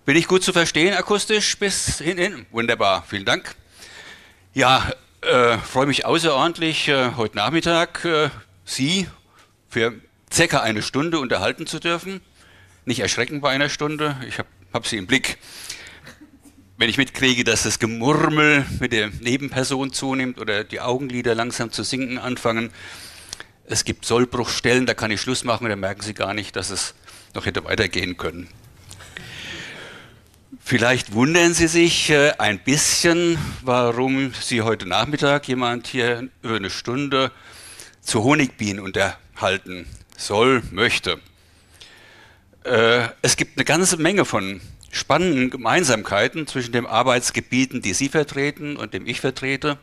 Bin ich gut zu verstehen, akustisch bis hinhin? Wunderbar, vielen Dank. Ja, freue mich außerordentlich, heute Nachmittag Sie für circa eine Stunde unterhalten zu dürfen. Nicht erschrecken bei einer Stunde, ich hab Sie im Blick. Wenn ich mitkriege, dass das Gemurmel mit der Nebenperson zunimmt oder die Augenlider langsam zu sinken anfangen, es gibt Sollbruchstellen, da kann ich Schluss machen, da merken Sie gar nicht, dass es noch hätte weitergehen können. Vielleicht wundern Sie sich ein bisschen, warum Sie heute Nachmittag jemand hier über eine Stunde zu Honigbienen unterhalten soll, möchte. Es gibt eine ganze Menge von spannenden Gemeinsamkeiten zwischen den Arbeitsgebieten, die Sie vertreten und dem ich vertrete.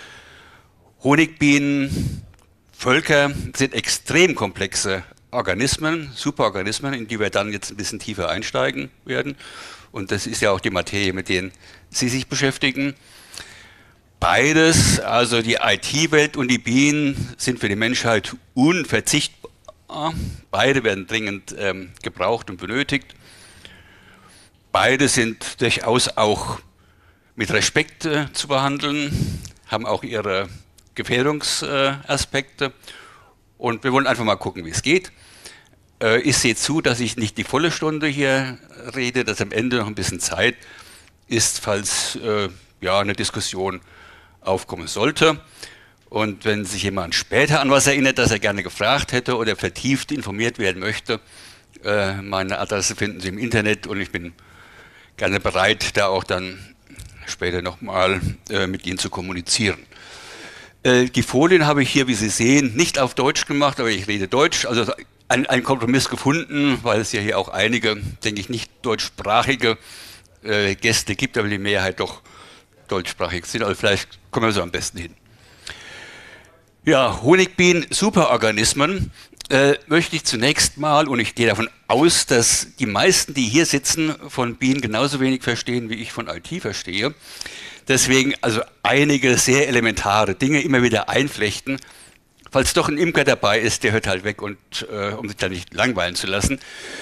Honigbienen, Völker sind extrem komplexe Organismen, Superorganismen, in die wir dann jetzt ein bisschen tiefer einsteigen werden. Und das ist ja auch die Materie, mit der Sie sich beschäftigen. Beides, also die IT-Welt und die Bienen, sind für die Menschheit unverzichtbar. Beide werden dringend gebraucht und benötigt. Beide sind durchaus auch mit Respekt zu behandeln, haben auch ihre Gefährdungsaspekte. Und wir wollen einfach mal gucken, wie es geht. Ich sehe zu, dass ich nicht die volle Stunde hier rede, dass am Ende noch ein bisschen Zeit ist, falls ja, eine Diskussion aufkommen sollte. Und wenn sich jemand später an was erinnert, das er gerne gefragt hätte oder vertieft informiert werden möchte, meine Adresse finden Sie im Internet und ich bin gerne bereit, da auch dann später nochmal mit Ihnen zu kommunizieren. Die Folien habe ich hier, wie Sie sehen, nicht auf Deutsch gemacht, aber ich rede Deutsch. Also einen Kompromiss gefunden, weil es ja hier auch einige, denke ich, nicht deutschsprachige Gäste gibt, aber die Mehrheit doch deutschsprachig sind. Also vielleicht kommen wir so am besten hin. Ja, Honigbienen, Superorganismen, möchte ich zunächst mal, und ich gehe davon aus, dass die meisten, die hier sitzen, von Bienen genauso wenig verstehen, wie ich von IT verstehe. Deswegen also einige sehr elementare Dinge immer wieder einflechten. Falls doch ein Imker dabei ist, der hört halt weg, und um sich da nicht langweilen zu lassen.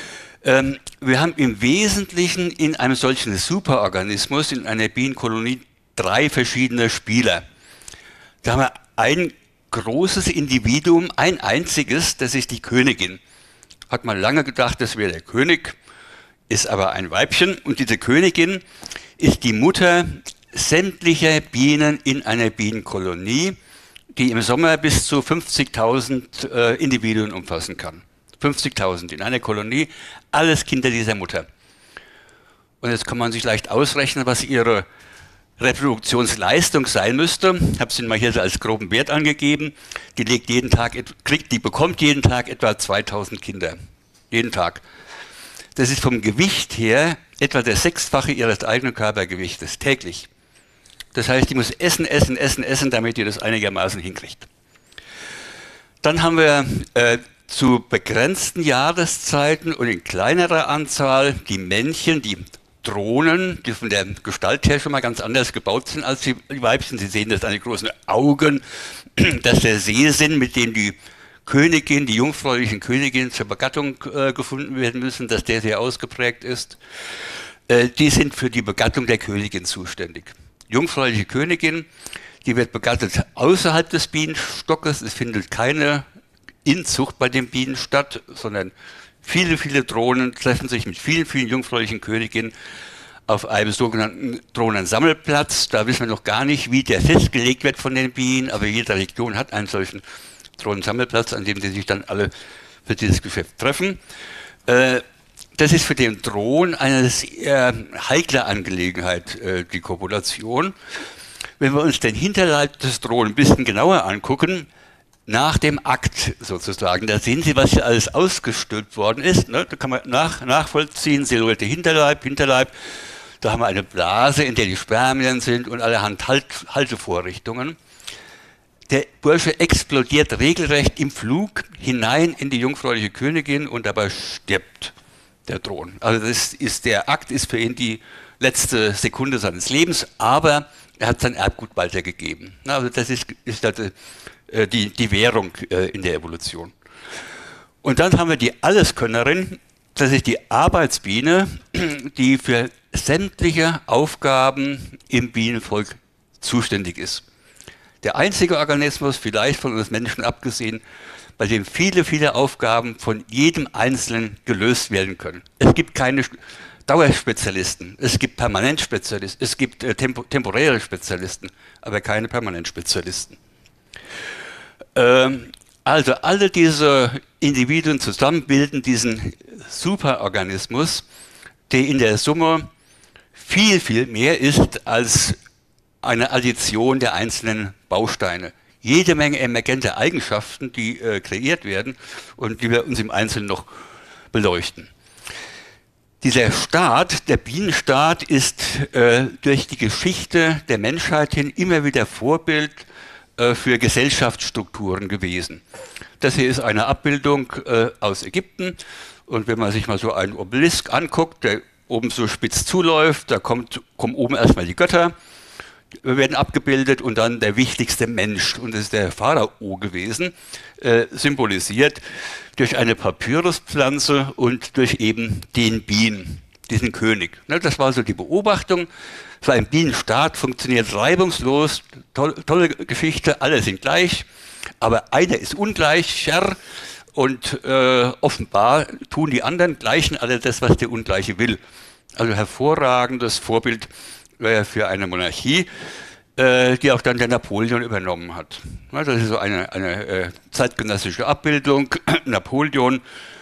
Wir haben im Wesentlichen in einem solchen Superorganismus, in einer Bienenkolonie, 3 verschiedene Spieler. Da haben wir ein großes Individuum, ein einziges, das ist die Königin. Hat man lange gedacht, das wäre der König, ist aber ein Weibchen. Und diese Königin ist die Mutter sämtlicher Bienen in einer Bienenkolonie, die im Sommer bis zu 50.000 Individuen umfassen kann. 50.000 in einer Kolonie, alles Kinder dieser Mutter. Und jetzt kann man sich leicht ausrechnen, was ihre Reproduktionsleistung sein müsste. Ich habe es Ihnen mal hier so als groben Wert angegeben. Die bekommt jeden Tag etwa 2.000 Kinder. Jeden Tag. Das ist vom Gewicht her etwa der 6-fache ihres eigenen Körpergewichtes täglich. Das heißt, die muss essen, essen, essen, essen, damit ihr das einigermaßen hinkriegt. Dann haben wir zu begrenzten Jahreszeiten und in kleinerer Anzahl die Männchen, die Drohnen, die von der Gestalt her schon mal ganz anders gebaut sind als die Weibchen. Sie sehen das an den großen Augen, dass der Sehsinn, mit dem die Königin, die jungfräulichen Königinnen zur Begattung gefunden werden müssen, dass der sehr ausgeprägt ist. Die sind für die Begattung der Königin zuständig. Jungfräuliche Königin, die wird begattet außerhalb des Bienenstockes. Es findet keine Inzucht bei den Bienen statt, sondern viele, viele Drohnen treffen sich mit vielen, vielen jungfräulichen Königinnen auf einem sogenannten Drohnensammelplatz. Da wissen wir noch gar nicht, wie der festgelegt wird von den Bienen, aber jede Region hat einen solchen Drohnensammelplatz, an dem sie sich dann alle für dieses Geschäft treffen. Das ist für den Drohnen eine sehr heikle Angelegenheit, die Kopulation. Wenn wir uns den Hinterleib des Drohnen ein bisschen genauer angucken, nach dem Akt sozusagen, da sehen Sie, was hier alles ausgestülpt worden ist. Ne? Da kann man nachvollziehen, Silhouette Hinterleib, da haben wir eine Blase, in der die Spermien sind und allerhand Haltevorrichtungen. Der Bursche explodiert regelrecht im Flug hinein in die jungfräuliche Königin und dabei stirbt der Drohne. Also der Akt ist für ihn die letzte Sekunde seines Lebens, aber er hat sein Erbgut weitergegeben. Also das ist die Währung in der Evolution. Und dann haben wir die Alleskönnerin, Das ist die Arbeitsbiene, die für sämtliche Aufgaben im Bienenvolk zuständig ist. Der einzige Organismus, vielleicht von uns Menschen abgesehen, bei dem viele, viele Aufgaben von jedem Einzelnen gelöst werden können. Es gibt keine Dauerspezialisten, es gibt Permanentspezialisten, es gibt temporäre Spezialisten, aber keine Permanentspezialisten. Also alle diese Individuen zusammen bilden diesen Superorganismus, der in der Summe viel, viel mehr ist als eine Addition der einzelnen Bausteine. Jede Menge emergente Eigenschaften, die kreiert werden und die wir uns im Einzelnen noch beleuchten. Dieser Staat, der Bienenstaat, ist durch die Geschichte der Menschheit hin immer wieder Vorbild für Gesellschaftsstrukturen gewesen. Das hier ist eine Abbildung aus Ägypten und wenn man sich mal so einen Obelisk anguckt, der oben so spitz zuläuft, da kommen oben erstmal die Götter, werden abgebildet und dann der wichtigste Mensch, und das ist der Pharao gewesen, symbolisiert durch eine Papyruspflanze und durch eben den Bienen, diesen König. Das war so die Beobachtung. So ein Bienenstaat funktioniert reibungslos, tolle Geschichte, alle sind gleich, aber einer ist ungleicher und offenbar tun die anderen Gleichen alle das, was der Ungleiche will. Also hervorragendes Vorbild für eine Monarchie, die auch dann der Napoleon übernommen hat. Das ist so eine zeitgenössische Abbildung. Napoleon,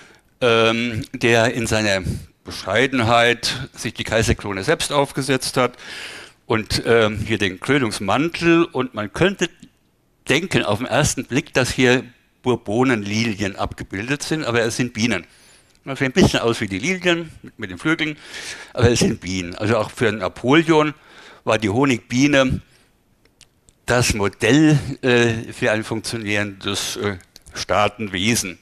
der in seiner Bescheidenheit sich die Kaiserkrone selbst aufgesetzt hat und hier den Krönungsmantel, und man könnte denken auf den ersten Blick, dass hier Bourbonenlilien abgebildet sind, aber es sind Bienen. Das sieht ein bisschen aus wie die Lilien mit den Flügeln, aber es sind Bienen. Also auch für Napoleon war die Honigbiene das Modell für ein funktionierendes Staatenwesen.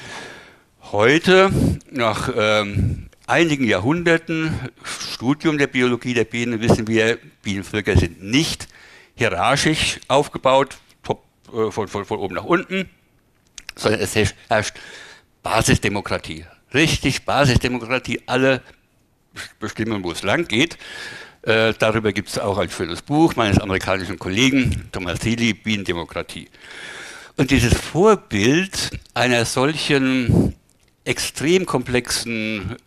Heute, nach einigen Jahrhunderten Studium der Biologie der Bienen, wissen wir, Bienenvölker sind nicht hierarchisch aufgebaut, von oben nach unten, sondern es herrscht Basisdemokratie. Richtig, Basisdemokratie, alle bestimmen, wo es lang geht. Darüber gibt es auch ein schönes Buch meines amerikanischen Kollegen Thomas Healy, Bienendemokratie. Und dieses Vorbild einer solchen extrem komplexen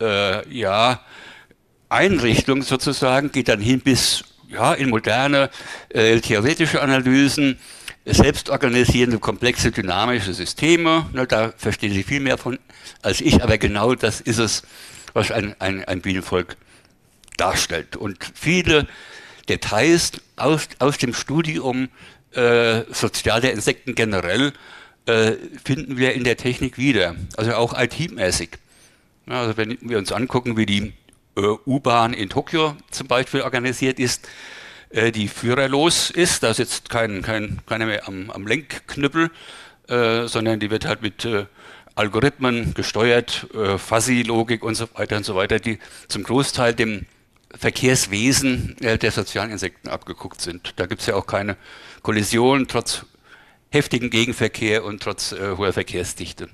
Einrichtung sozusagen geht dann hin bis in moderne theoretische Analysen, selbstorganisierende, komplexe, dynamische Systeme. Da verstehen Sie viel mehr von als ich, aber genau das ist es, was ein Bienenvolk darstellt. Und viele Details aus dem Studium sozialer Insekten generell finden wir in der Technik wieder, also auch IT-mäßig. Also wenn wir uns angucken, wie die U-Bahn in Tokio zum Beispiel organisiert ist, die führerlos ist, da sitzt keiner mehr am Lenkknüppel, sondern die wird halt mit Algorithmen gesteuert, Fuzzy-Logik und so weiter, die zum Großteil dem Verkehrswesen der sozialen Insekten abgeguckt sind. Da gibt es ja auch keine Kollision, trotz heftigen Gegenverkehr und trotz hoher Verkehrsdichte.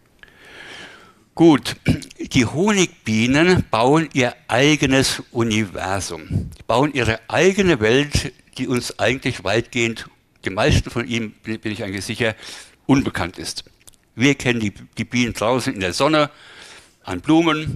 Gut, die Honigbienen bauen ihr eigenes Universum, bauen ihre eigene Welt, die uns eigentlich weitgehend, den meisten von ihnen, bin ich eigentlich sicher, unbekannt ist. Wir kennen die Bienen draußen in der Sonne, an Blumen,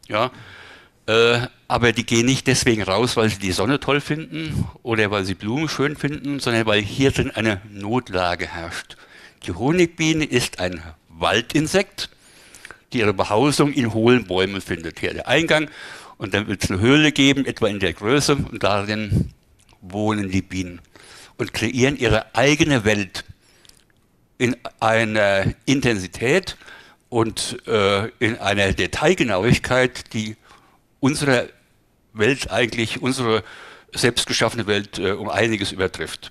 aber die gehen nicht deswegen raus, weil sie die Sonne toll finden oder weil sie Blumen schön finden, sondern weil hier drin eine Notlage herrscht. Die Honigbiene ist ein Waldinsekt, die ihre Behausung in hohlen Bäumen findet. Hier der Eingang, und dann wird es eine Höhle geben, etwa in der Größe, und darin wohnen die Bienen und kreieren ihre eigene Welt in einer Intensität und in einer Detailgenauigkeit, die unsere Welt eigentlich, unsere selbstgeschaffene Welt um einiges übertrifft.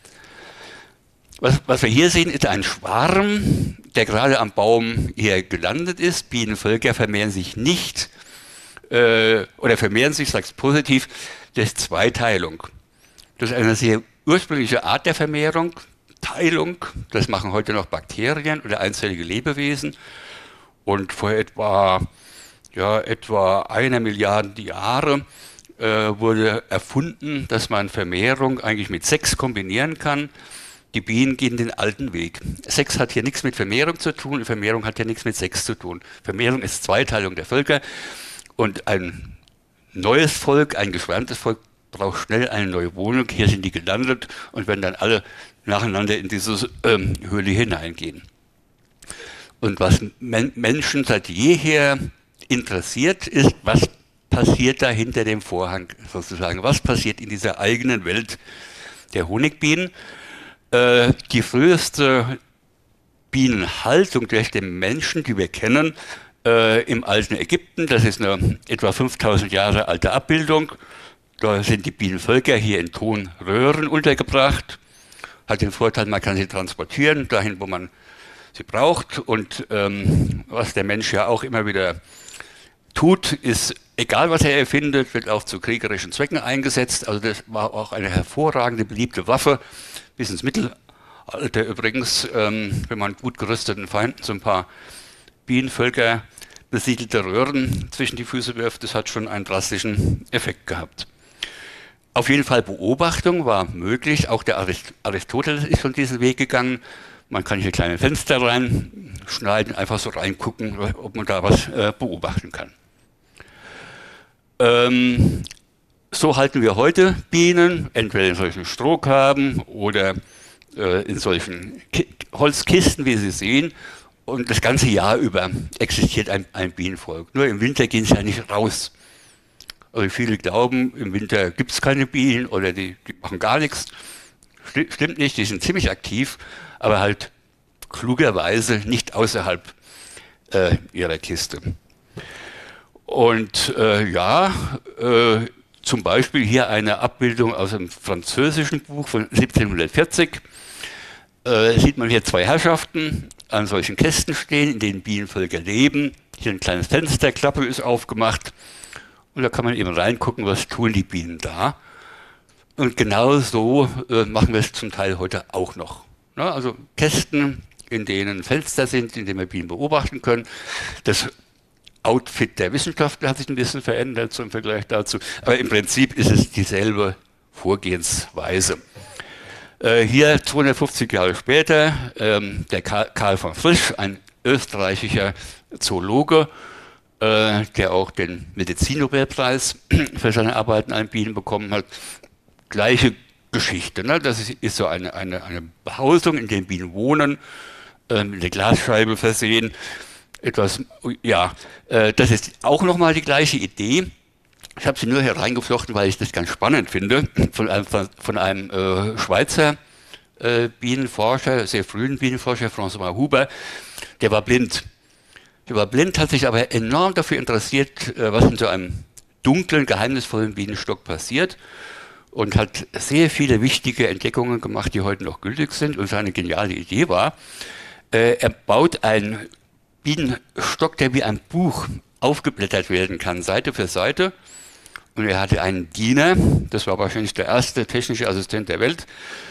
Was wir hier sehen, ist ein Schwarm, der gerade am Baum hier gelandet ist. Bienenvölker vermehren sich nicht, oder vermehren sich, sage ich positiv, durch Zweiteilung. Das ist eine sehr ursprüngliche Art der Vermehrung, Teilung. Das machen heute noch Bakterien oder einzellige Lebewesen. Und vor etwa ja, etwa 1 Milliarde Jahre wurde erfunden, dass man Vermehrung eigentlich mit Sex kombinieren kann. Die Bienen gehen den alten Weg. Sex hat hier nichts mit Vermehrung zu tun und Vermehrung hat hier nichts mit Sex zu tun. Vermehrung ist Zweiteilung der Völker und ein neues Volk, ein geschwärmtes Volk braucht schnell eine neue Wohnung. Hier sind die gelandet und werden dann alle nacheinander in diese Höhle hineingehen. Und was Menschen seit jeher interessiert, ist, was passiert da hinter dem Vorhang sozusagen? Was passiert in dieser eigenen Welt der Honigbienen? Die früheste Bienenhaltung durch den Menschen, die wir kennen, im alten Ägypten, das ist eine etwa 5000 Jahre alte Abbildung. Da sind die Bienenvölker hier in Tonröhren untergebracht. Hat den Vorteil, man kann sie transportieren, dahin, wo man sie braucht. Und was der Mensch ja auch immer wieder tut, ist, egal was er erfindet, wird auch zu kriegerischen Zwecken eingesetzt. Also das war auch eine hervorragende, beliebte Waffe, bis ins Mittelalter übrigens, wenn man gut gerüsteten Feinden so ein paar Bienenvölker besiedelte Röhren zwischen die Füße wirft, das hat schon einen drastischen Effekt gehabt. Auf jeden Fall Beobachtung war möglich, auch der Aristoteles ist schon diesen Weg gegangen. Man kann hier kleine Fenster reinschneiden, einfach so reingucken, ob man da was beobachten kann. So halten wir heute Bienen, entweder in solchen Strohkarben oder in solchen Holzkisten, wie Sie sehen. Und das ganze Jahr über existiert ein Bienenvolk. Nur im Winter gehen sie ja nicht raus. Also viele glauben, im Winter gibt es keine Bienen oder die machen gar nichts. Stimmt nicht, die sind ziemlich aktiv, aber halt klugerweise nicht außerhalb ihrer Kiste. Und zum Beispiel hier eine Abbildung aus einem französischen Buch von 1740. Sieht man hier zwei Herrschaften an solchen Kästen stehen, in denen Bienenvölker leben. Hier ein kleines Fenster, Klappe ist aufgemacht. Und da kann man eben reingucken, was tun die Bienen da. Und genau so machen wir es zum Teil heute auch noch. Na, also Kästen, in denen Fenster sind, in denen wir Bienen beobachten können. Das Outfit der Wissenschaftler hat sich ein bisschen verändert so im Vergleich dazu. Aber im Prinzip ist es dieselbe Vorgehensweise. Hier 250 Jahre später, der Karl von Frisch, ein österreichischer Zoologe, der auch den Medizinnobelpreis für seine Arbeiten an Bienen bekommen hat. Gleiche Geschichte. Ne? Das ist so eine Behausung, in der Bienen wohnen, mit einer Glasscheibe versehen. Etwas, ja, das ist auch nochmal die gleiche Idee. Ich habe sie nur hier reingeflochten, weil ich das ganz spannend finde, von einem Schweizer Bienenforscher, sehr frühen Bienenforscher, François Huber, der war blind. Der war blind, hat sich aber enorm dafür interessiert, was in so einem dunklen, geheimnisvollen Bienenstock passiert und hat sehr viele wichtige Entdeckungen gemacht, die heute noch gültig sind. Und seine geniale Idee war, er baut einen Bienenstock, der wie ein Buch aufgeblättert werden kann, Seite für Seite. Und er hatte einen Diener, das war wahrscheinlich der erste technische Assistent der Welt,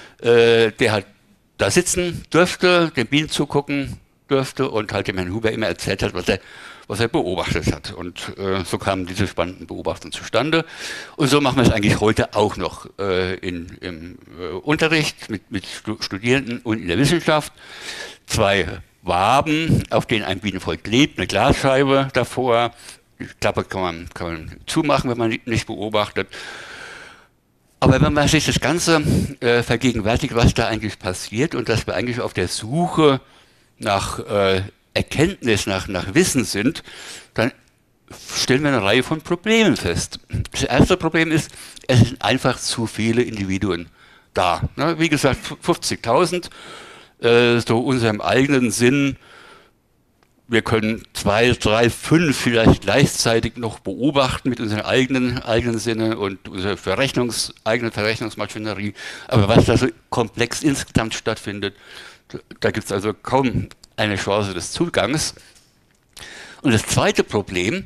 der halt da sitzen durfte, den Bienen zugucken durfte und halt dem Herrn Huber immer erzählt hat, was er beobachtet hat. Und so kamen diese spannenden Beobachtungen zustande. Und so machen wir es eigentlich heute auch noch im Unterricht mit Studierenden und in der Wissenschaft. Zwei Waben, auf denen ein Bienenvolk lebt, eine Glasscheibe davor. Die Klappe kann man zumachen, wenn man nicht beobachtet. Aber wenn man sich das Ganze vergegenwärtigt, was da eigentlich passiert und dass wir eigentlich auf der Suche nach Erkenntnis, nach Wissen sind, dann stellen wir eine Reihe von Problemen fest. Das erste Problem ist, es sind einfach zu viele Individuen da. Ne? Wie gesagt, 50.000, so unserem eigenen Sinn. Wir können 2, 3, 5 vielleicht gleichzeitig noch beobachten mit unseren eigenen Sinnen und unserer eigenen Verrechnungsmaschinerie. Aber was da so komplex insgesamt stattfindet, da gibt es also kaum eine Chance des Zugangs. Und das zweite Problem,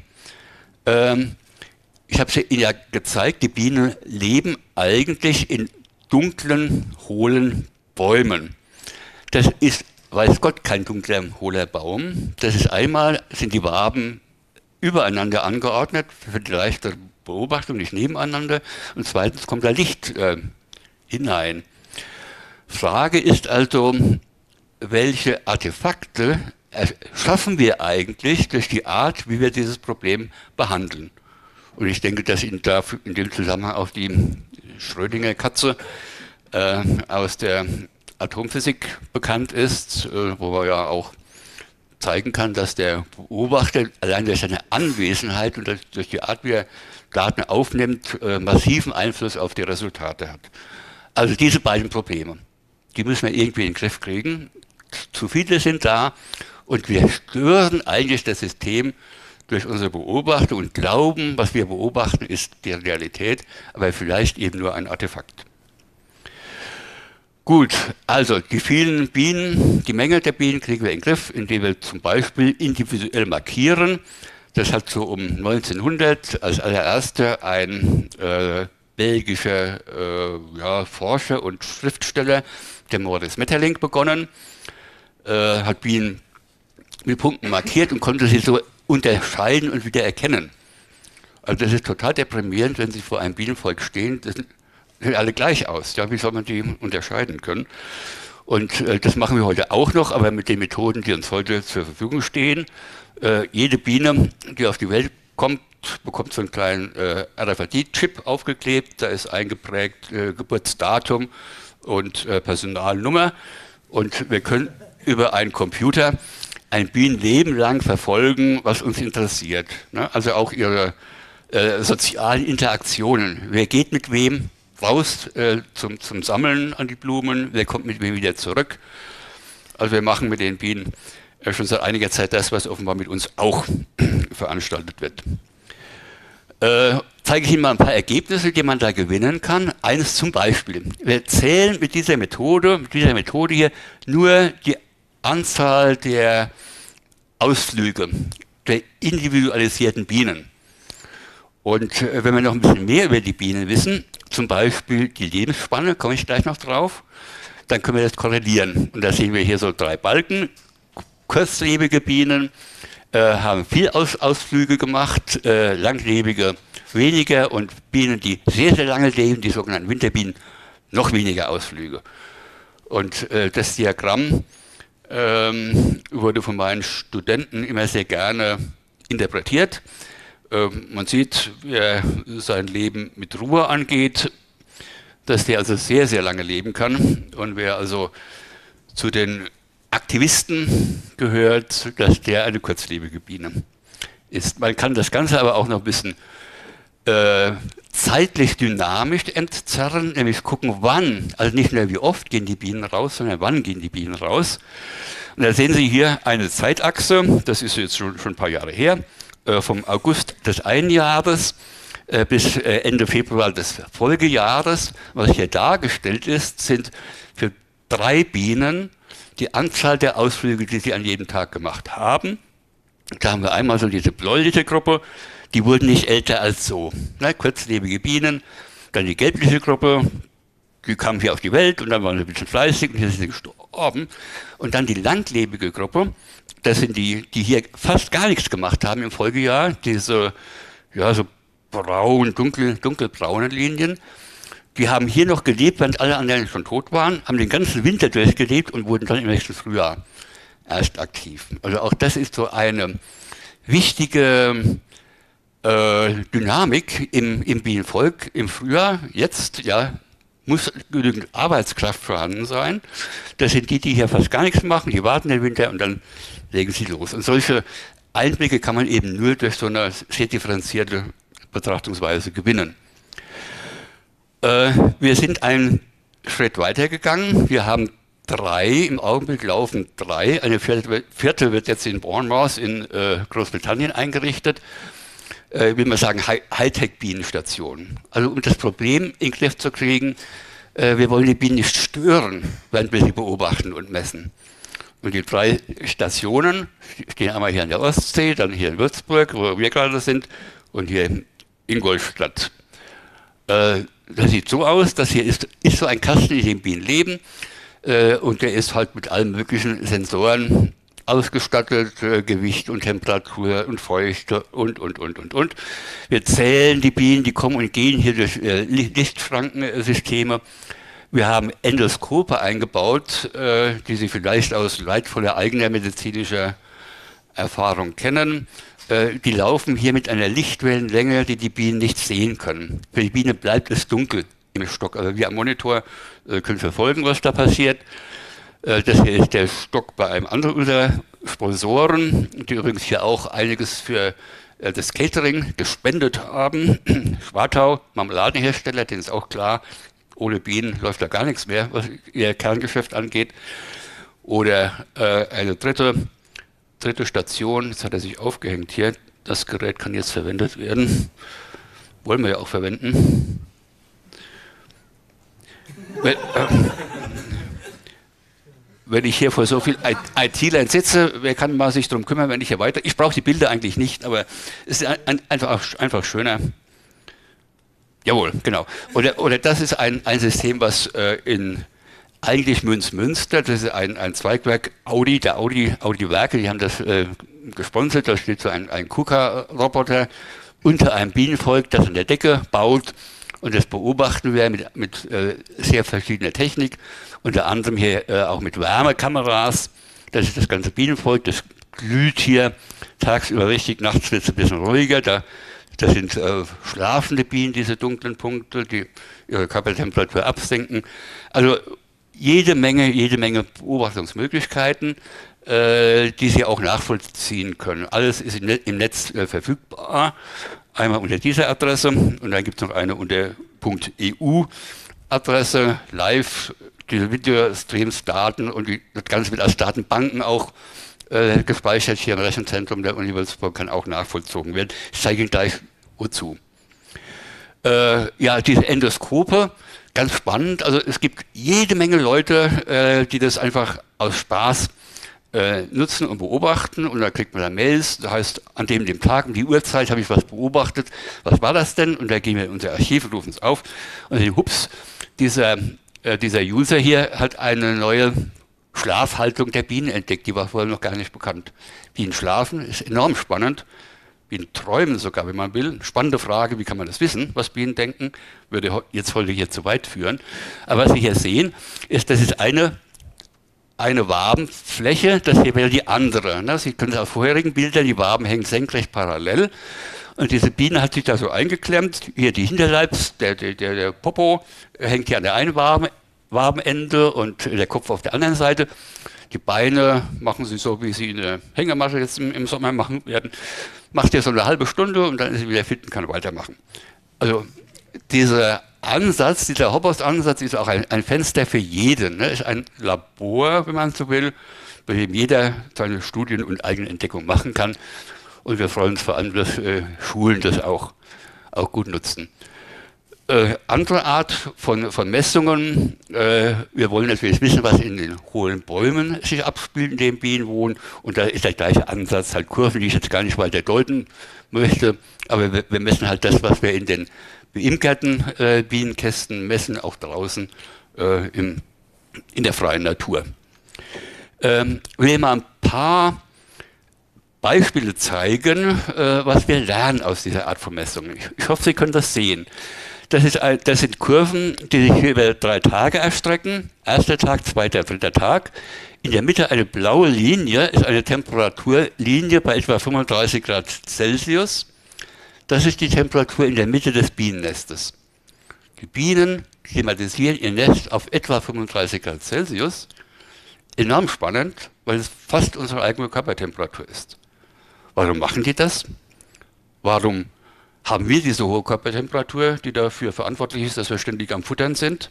ich habe es Ihnen ja gezeigt, die Bienen leben eigentlich in dunklen, hohlen Bäumen. Das ist, weiß Gott, kein dunkler, hohler Baum. Das ist einmal, sind die Waben übereinander angeordnet für die leichtere Beobachtung, nicht nebeneinander. Und zweitens kommt da Licht hinein. Frage ist also, welche Artefakte schaffen wir eigentlich durch die Art, wie wir dieses Problem behandeln. Und ich denke, dass Ihnen da in dem Zusammenhang auch die Schrödinger-Katze aus der Atomphysik bekannt ist, wo man ja auch zeigen kann, dass der Beobachter allein durch seine Anwesenheit und durch die Art, wie er Daten aufnimmt, massiven Einfluss auf die Resultate hat. Also diese beiden Probleme, die müssen wir irgendwie in den Griff kriegen. Zu viele sind da und wir stören eigentlich das System durch unsere Beobachtung und glauben, was wir beobachten, ist die Realität, aber vielleicht eben nur ein Artefakt. Gut, also die vielen Bienen, die Menge der Bienen kriegen wir in den Griff, indem wir zum Beispiel individuell markieren. Das hat so um 1900 als allererster ein belgischer Forscher und Schriftsteller, der Maurice Maeterlinck, begonnen, hat Bienen mit Punkten markiert und konnte sie so unterscheiden und wieder erkennen. Also das ist total deprimierend, wenn Sie vor einem Bienenvolk stehen, das sehen alle gleich aus. Ja, wie soll man die unterscheiden können? Und das machen wir heute auch noch, aber mit den Methoden, die uns heute zur Verfügung stehen. Jede Biene, die auf die Welt kommt, bekommt so einen kleinen RFID-Chip aufgeklebt, da ist eingeprägt Geburtsdatum und Personalnummer und wir können über einen Computer ein Bienenleben lang verfolgen, was uns interessiert. Ne? Also auch ihre sozialen Interaktionen. Wer geht mit wem raus zum Sammeln an die Blumen, wer kommt mit wem wieder zurück. Also wir machen mit den Bienen schon seit einiger Zeit das, was offenbar mit uns auch veranstaltet wird. Zeige ich Ihnen mal ein paar Ergebnisse, die man da gewinnen kann. Eines zum Beispiel. Wir zählen mit dieser Methode hier nur die Anzahl der Ausflüge der individualisierten Bienen. Und wenn wir noch ein bisschen mehr über die Bienen wissen, zum Beispiel die Lebensspanne, komme ich gleich noch drauf, dann können wir das korrelieren. Und da sehen wir hier so 3 Balken. Kurzlebige Bienen haben viel Ausflüge gemacht, langlebige weniger und Bienen, die sehr, sehr lange leben, die sogenannten Winterbienen, noch weniger Ausflüge. Und das Diagramm wurde von meinen Studenten immer sehr gerne interpretiert. Man sieht, wer sein Leben mit Ruhe angeht, dass der also sehr, sehr lange leben kann. Und wer also zu den Aktivisten gehört, dass der eine kurzlebige Biene ist. Man kann das Ganze aber auch noch ein bisschen zeitlich dynamisch entzerren, nämlich gucken, wann, also nicht nur wie oft gehen die Bienen raus, sondern wann gehen die Bienen raus. Und da sehen Sie hier eine Zeitachse, das ist jetzt schon ein paar Jahre her, vom August des einen Jahres bis Ende Februar des Folgejahres. Was hier dargestellt ist, sind für 3 Bienen die Anzahl der Ausflüge, die sie an jedem Tag gemacht haben. Da haben wir einmal so diese bläuliche Gruppe, die wurden nicht älter als so. Ne, kurzlebige Bienen, dann die gelbliche Gruppe, die kamen hier auf die Welt und dann waren sie ein bisschen fleißig und hier sind sie gestorben. Und dann die langlebige Gruppe, das sind die, die hier fast gar nichts gemacht haben im Folgejahr, diese ja, so braun, dunkelbraune Linien. Die haben hier noch gelebt, während alle anderen schon tot waren, haben den ganzen Winter durchgelebt und wurden dann im nächsten Frühjahr erst aktiv. Also auch das ist so eine wichtige Dynamik im Bienenvolk im Frühjahr. Jetzt ja, muss genügend Arbeitskraft vorhanden sein. Das sind die, die hier fast gar nichts machen, die warten den Winter und dann legen sie los. Und solche Einblicke kann man eben nur durch so eine sehr differenzierte Betrachtungsweise gewinnen. Wir sind einen Schritt weitergegangen. Wir haben 3, im Augenblick laufen 3. Eine vierte wird jetzt in Bournemouth in Großbritannien eingerichtet. Will man sagen, Hightech-Bienenstationen. Also um das Problem in den Griff zu kriegen, wir wollen die Bienen nicht stören, während wir sie beobachten und messen. Und die 3 Stationen stehen einmal hier an der Ostsee, dann hier in Würzburg, wo wir gerade sind, und hier in Ingolstadt. Das sieht so aus, dass hier ist so ein Kasten, in dem Bienen leben, und der ist halt mit allen möglichen Sensoren ausgestattet, Gewicht und Temperatur und Feuchte und. Wir zählen die Bienen, die kommen und gehen hier durch Lichtschrankensysteme. Wir haben Endoskope eingebaut, die Sie vielleicht aus leidvoller eigener medizinischer Erfahrung kennen. Die laufen hier mit einer Lichtwellenlänge, die die Bienen nicht sehen können. Für die Biene bleibt es dunkel im Stock. Also wir am Monitor können verfolgen, was da passiert. Das hier ist der Stock bei einem anderen unserer Sponsoren, die übrigens hier auch einiges für das Catering gespendet haben. Schwartau, Marmeladenhersteller, denen ist auch klar, ohne Bienen läuft da gar nichts mehr, was ihr Kerngeschäft angeht. Oder eine dritte Station, jetzt hat er sich aufgehängt hier, das Gerät kann jetzt verwendet werden. Wollen wir ja auch verwenden. Wenn ich hier vor so viel IT-Lern sitze, wer kann mal sich darum kümmern, wenn ich hier weiter... Ich brauche die Bilder eigentlich nicht, aber es ist einfach schöner. Jawohl, genau. Oder das ist ein System, was in eigentlich Münster, das ist ein Zweigwerk Audi, der Audi-Werke, die haben das gesponsert, da steht so ein KUKA-Roboter unter einem Bienenvolk, das an der Decke baut. Und das beobachten wir mit sehr verschiedener Technik, unter anderem hier auch mit Wärmekameras. Das ist das ganze Bienenvolk, das glüht hier tagsüber richtig, nachts wird es ein bisschen ruhiger. Das sind schlafende Bienen, diese dunklen Punkte, die ihre Körpertemperatur absenken. Also jede Menge Beobachtungsmöglichkeiten, die Sie auch nachvollziehen können. Alles ist im Netz verfügbar. Einmal unter dieser Adresse und dann gibt es noch eine unter .eu-Adresse, live, diese Videostreams, Daten und das Ganze wird als Datenbanken auch gespeichert hier im Rechenzentrum der Uni Würzburg, kann auch nachvollzogen werden. Ich zeige Ihnen gleich wozu. Ja, diese Endoskope, ganz spannend, also es gibt jede Menge Leute, die das einfach aus Spaß nutzen und beobachten und dann kriegt man da Mails, das heißt, an dem Tag, um die Uhrzeit habe ich was beobachtet, was war das denn? Und da gehen wir in unser Archiv und rufen es auf und dann, hups, dieser User hier hat eine neue Schlafhaltung der Bienen entdeckt, die war vorher noch gar nicht bekannt. Bienen schlafen, ist enorm spannend, Bienen träumen sogar, wenn man will. Spannende Frage, wie kann man das wissen, was Bienen denken, würde jetzt heute hier zu weit führen. Aber was Sie hier sehen, ist, das ist eine Wabenfläche, das hier wäre die andere. Ne? Sie können auf vorherigen Bildern, die Waben hängen senkrecht parallel und diese Biene hat sich da so eingeklemmt, hier die Hinterleibs, der Popo hängt hier an der einen Wabenende und der Kopf auf der anderen Seite. Die Beine machen sie so, wie sie eine Hängematte jetzt im Sommer machen werden. Macht ihr so eine halbe Stunde und dann ist sie wieder fit und kann weitermachen. Also dieser Ansatz, dieser Hobbes-Ansatz ist auch ein Fenster für jeden. Ne? Ist ein Labor, wenn man so will, bei dem jeder seine Studien und eigene Entdeckung machen kann. Und wir freuen uns vor allem, dass Schulen das auch gut nutzen. Andere Art von Messungen. Wir wollen natürlich wissen, was in den hohlen Bäumen sich abspielt, in denen Bienen wohnen. Und da ist der gleiche Ansatz, halt Kurven, die ich jetzt gar nicht weiter deuten möchte. Aber wir messen halt das, was wir in den beimkerten Bienenkästen messen, auch draußen in der freien Natur. Ich will mal ein paar Beispiele zeigen, was wir lernen aus dieser Art von Messungen. Ich hoffe, Sie können das sehen. Das sind Kurven, die sich über 3 Tage erstrecken. Erster Tag, zweiter, dritter Tag. In der Mitte eine blaue Linie ist eine Temperaturlinie bei etwa 35 Grad Celsius. Das ist die Temperatur in der Mitte des Bienennestes. Die Bienen klimatisieren ihr Nest auf etwa 35 Grad Celsius. Enorm spannend, weil es fast unsere eigene Körpertemperatur ist. Warum machen die das? Warum haben wir diese hohe Körpertemperatur, die dafür verantwortlich ist, dass wir ständig am Futtern sind?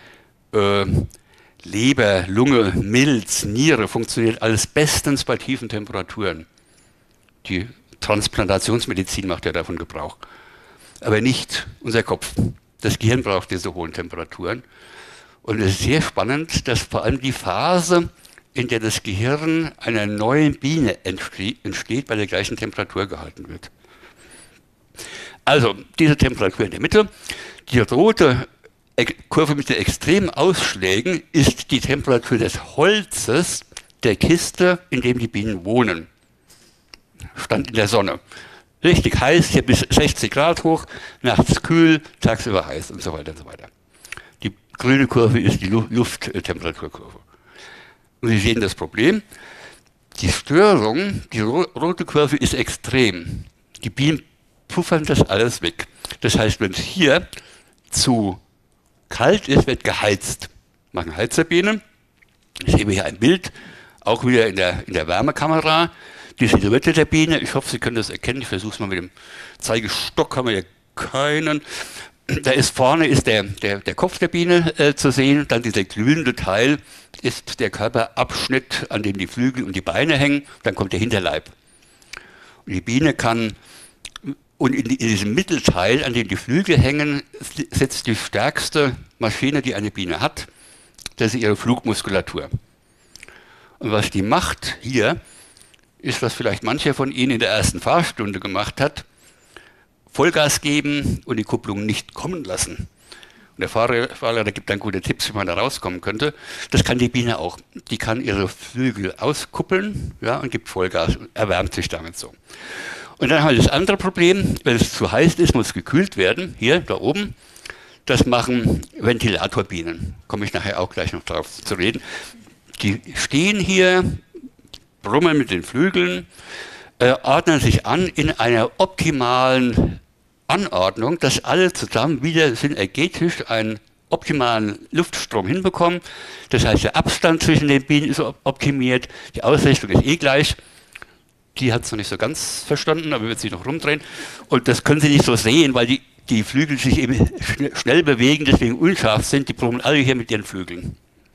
Leber, Lunge, Milz, Niere funktioniert alles bestens bei tiefen Temperaturen. Die Transplantationsmedizin macht ja davon Gebrauch. Aber nicht unser Kopf. Das Gehirn braucht diese hohen Temperaturen. Und es ist sehr spannend, dass vor allem die Phase, in der das Gehirn einer neuen Biene entsteht, bei der gleichen Temperatur gehalten wird. Also diese Temperatur in der Mitte, die rote Kurve mit den extremen Ausschlägen ist die Temperatur des Holzes der Kiste, in dem die Bienen wohnen. Stand in der Sonne. Richtig heiß, hier bis 60 Grad hoch, nachts kühl, tagsüber heiß und so weiter und so weiter. Die grüne Kurve ist die Lufttemperaturkurve. Und Sie sehen das Problem, die Störung, die rote Kurve ist extrem. Die Bienen puffern das alles weg. Das heißt, wenn es hier zu kalt ist, wird geheizt. Machen Heizerbienen. Ich sehe hier ein Bild, auch wieder in der Wärmekamera. Die Silhouette der Biene, ich hoffe, Sie können das erkennen. Ich versuche es mal mit dem Zeigestock, haben wir ja keinen. Da ist vorne ist der Kopf der Biene zu sehen. Dann dieser glühende Teil ist der Körperabschnitt, an dem die Flügel und die Beine hängen. Dann kommt der Hinterleib. Und die Biene kann, und in diesem Mittelteil, an dem die Flügel hängen, sitzt die stärkste Maschine, die eine Biene hat. Das ist ihre Flugmuskulatur. Und was die macht hier, ist, was vielleicht mancher von Ihnen in der ersten Fahrstunde gemacht hat, Vollgas geben und die Kupplung nicht kommen lassen. Und der Fahrlehrer gibt dann gute Tipps, wie man da rauskommen könnte. Das kann die Biene auch. Die kann ihre Flügel auskuppeln, ja, und gibt Vollgas und erwärmt sich damit so. Und dann haben wir das andere Problem, wenn es zu heiß ist, muss gekühlt werden, hier, da oben. Das machen Ventilatorbienen. Komme ich nachher auch gleich noch drauf zu reden. Die stehen hier, brummeln mit den Flügeln, ordnen sich an in einer optimalen Anordnung, dass alle zusammen wieder synergetisch einen optimalen Luftstrom hinbekommen. Das heißt, der Abstand zwischen den Bienen ist optimiert, die Ausrichtung ist eh gleich. Die hat es noch nicht so ganz verstanden, aber wird sich noch rumdrehen. Und das können Sie nicht so sehen, weil die Flügel sich eben schnell bewegen, deswegen unscharf sind. Die brummen alle hier mit ihren Flügeln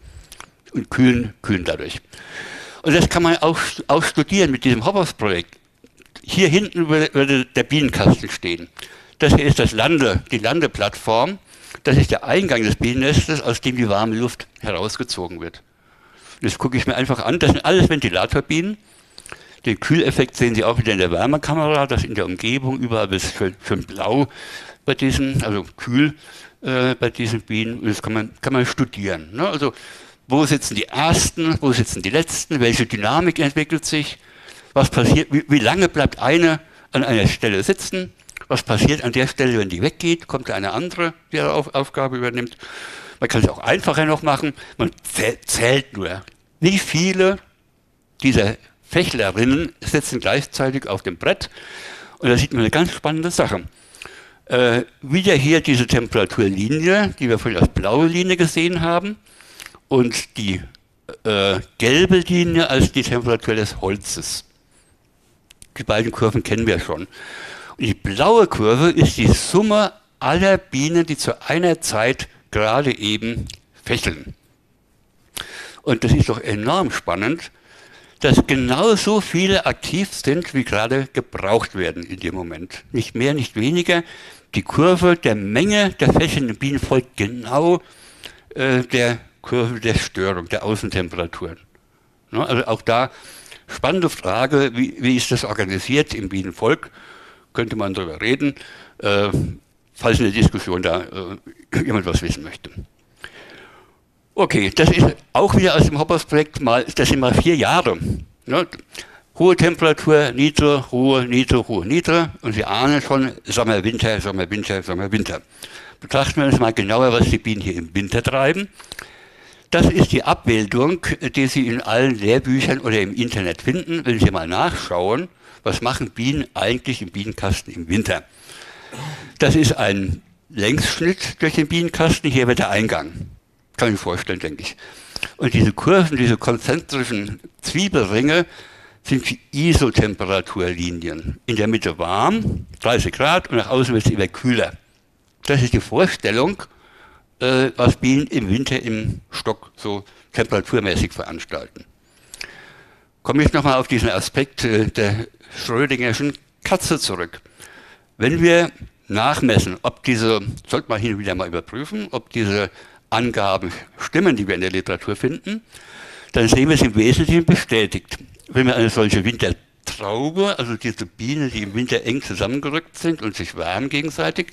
und kühlen dadurch. Und das kann man auch studieren mit diesem Hoppers-Projekt. Hier hinten würde der Bienenkasten stehen. Das hier ist die Landeplattform. Das ist der Eingang des Bienennestes, aus dem die warme Luft herausgezogen wird. Das gucke ich mir einfach an. Das sind alles Ventilatorbienen. Den Kühleffekt sehen Sie auch wieder in der Wärmekamera. Das in der Umgebung überall ist schön blau bei diesen, also kühl bei diesen Bienen. Und das kann man studieren. Ne? Also wo sitzen die Ersten, wo sitzen die Letzten, welche Dynamik entwickelt sich, was passiert, wie lange bleibt eine an einer Stelle sitzen, was passiert an der Stelle, wenn die weggeht, kommt eine andere, die ihre Aufgabe übernimmt. Man kann es auch einfacher noch machen, man zählt nur, wie viele dieser Fächlerinnen sitzen gleichzeitig auf dem Brett und da sieht man eine ganz spannende Sache. Wieder hier diese Temperaturlinie, die wir vorhin als blaue Linie gesehen haben, und die gelbe Linie als die Temperatur des Holzes. Die beiden Kurven kennen wir schon. Und die blaue Kurve ist die Summe aller Bienen, die zu einer Zeit gerade eben fächeln. Und das ist doch enorm spannend, dass genauso viele aktiv sind, wie gerade gebraucht werden in dem Moment. Nicht mehr, nicht weniger. Die Kurve der Menge der fächelnden Bienen folgt genau der Kurve der Störung, der Außentemperaturen. Ne, also auch da spannende Frage, wie ist das organisiert im Bienenvolk? Könnte man darüber reden, falls in der Diskussion da jemand was wissen möchte. Okay, das ist auch wieder aus dem Hoppers-Projekt, das sind mal 4 Jahre. Ne? Hohe Temperatur, niedere, hohe, niedere, hohe, niedere. Und Sie ahnen schon, Sommer, Winter, Sommer, Winter, Sommer, Winter. Betrachten wir uns mal genauer, was die Bienen hier im Winter treiben. Das ist die Abbildung, die Sie in allen Lehrbüchern oder im Internet finden. Wenn Sie mal nachschauen, was machen Bienen eigentlich im Bienenkasten im Winter? Das ist ein Längsschnitt durch den Bienenkasten, hier wird der Eingang. Kann ich mir vorstellen, denke ich. Und diese Kurven, diese konzentrischen Zwiebelringe, sind die Isotemperaturlinien. In der Mitte warm, 30 Grad, und nach außen wird es immer kühler. Das ist die Vorstellung, was Bienen im Winter im Stock so temperaturmäßig veranstalten. Komme ich nochmal auf diesen Aspekt der Schrödingerschen Katze zurück. Wenn wir nachmessen, sollte man hin und wieder mal überprüfen, ob diese Angaben stimmen, die wir in der Literatur finden, dann sehen wir es im Wesentlichen bestätigt. Wenn wir eine solche Wintertraube, also diese Bienen, die im Winter eng zusammengerückt sind und sich wärmen gegenseitig,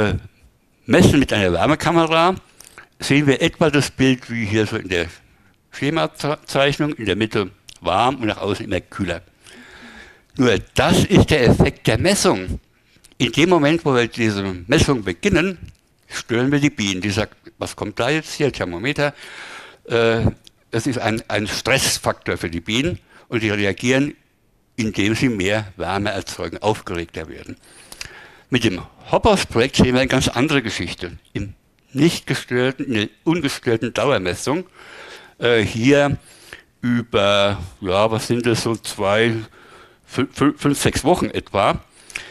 messen mit einer Wärmekamera, sehen wir etwa das Bild wie hier so in der Schemazeichnung, in der Mitte warm und nach außen immer kühler. Nur das ist der Effekt der Messung. In dem Moment, wo wir diese Messung beginnen, stören wir die Bienen. Die sagen, was kommt da jetzt hier, Thermometer? Das ist ein Stressfaktor für die Bienen und die reagieren, indem sie mehr Wärme erzeugen, aufgeregter werden. Mit dem Hoppers-Projekt sehen wir eine ganz andere Geschichte. In der ungestörten Dauermessung, hier über, ja, was sind das, so 5, 6 Wochen etwa,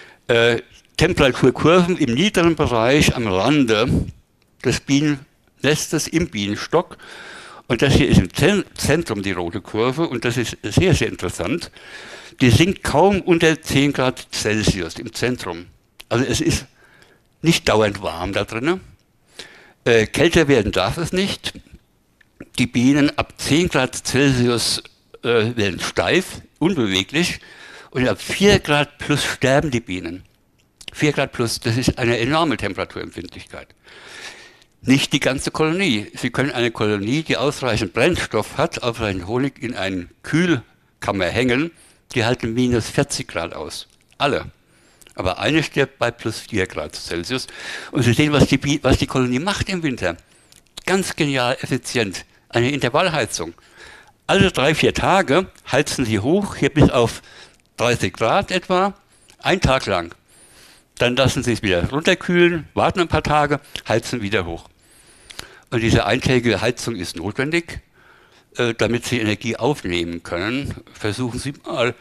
Temperaturkurven im niederen Bereich am Rande des Bienennestes im Bienenstock. Und das hier ist im Zentrum die rote Kurve und das ist sehr, sehr interessant. Die sinkt kaum unter 10 Grad Celsius im Zentrum. Also es ist nicht dauernd warm da drin. Kälter werden darf es nicht. Die Bienen ab 10 Grad Celsius werden steif, unbeweglich und ab 4 Grad plus sterben die Bienen. 4 Grad plus, das ist eine enorme Temperaturempfindlichkeit. Nicht die ganze Kolonie. Sie können eine Kolonie, die ausreichend Brennstoff hat, ausreichend Honig in eine Kühlkammer hängen, die halten minus 40 Grad aus. Alle. Aber eine stirbt bei plus 4 Grad Celsius. Und Sie sehen, was die Kolonie macht im Winter. Ganz genial, effizient. Eine Intervallheizung. Alle 3, 4 Tage heizen Sie hoch, hier bis auf 30 Grad etwa, 1 Tag lang. Dann lassen Sie es wieder runterkühlen, warten ein paar Tage, heizen wieder hoch. Und diese eintägige Heizung ist notwendig, damit Sie Energie aufnehmen können. Versuchen Sie mal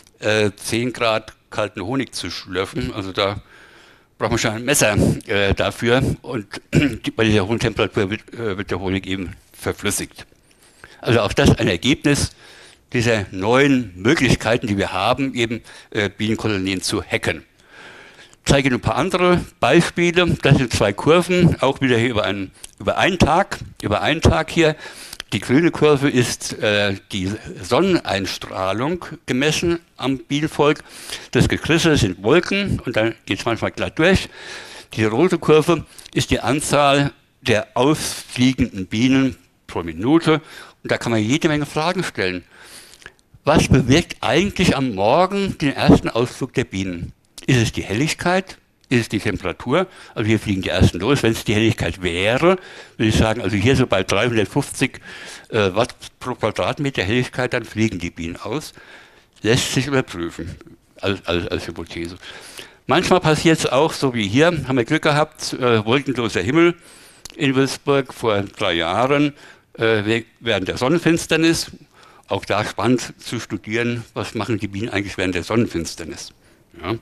10 Grad kalten Honig zu schlürfen. Also da braucht man schon ein Messer dafür. Und bei dieser hohen Temperatur wird der Honig eben verflüssigt. Also auch das ein Ergebnis dieser neuen Möglichkeiten, die wir haben, eben Bienenkolonien zu hacken. Ich zeige Ihnen ein paar andere Beispiele. Das sind 2 Kurven, auch wieder hier über einen Tag hier. Die grüne Kurve ist die Sonneneinstrahlung gemessen am Bienenvolk. Das Gekrissel sind Wolken und dann geht es manchmal glatt durch. Die rote Kurve ist die Anzahl der ausfliegenden Bienen pro Minute. Und da kann man jede Menge Fragen stellen. Was bewirkt eigentlich am Morgen den ersten Ausflug der Bienen? Ist es die Helligkeit? Ist es die Temperatur? Also hier fliegen die ersten los. Wenn es die Helligkeit wäre, würde ich sagen, also hier so bei 350 Watt pro Quadratmeter Helligkeit, dann fliegen die Bienen aus. Lässt sich überprüfen, als Hypothese. Manchmal passiert es auch, so wie hier, haben wir Glück gehabt, wolkenloser Himmel in Würzburg vor 3 Jahren, während der Sonnenfinsternis. Auch da spannend zu studieren, was machen die Bienen eigentlich während der Sonnenfinsternis. Ja.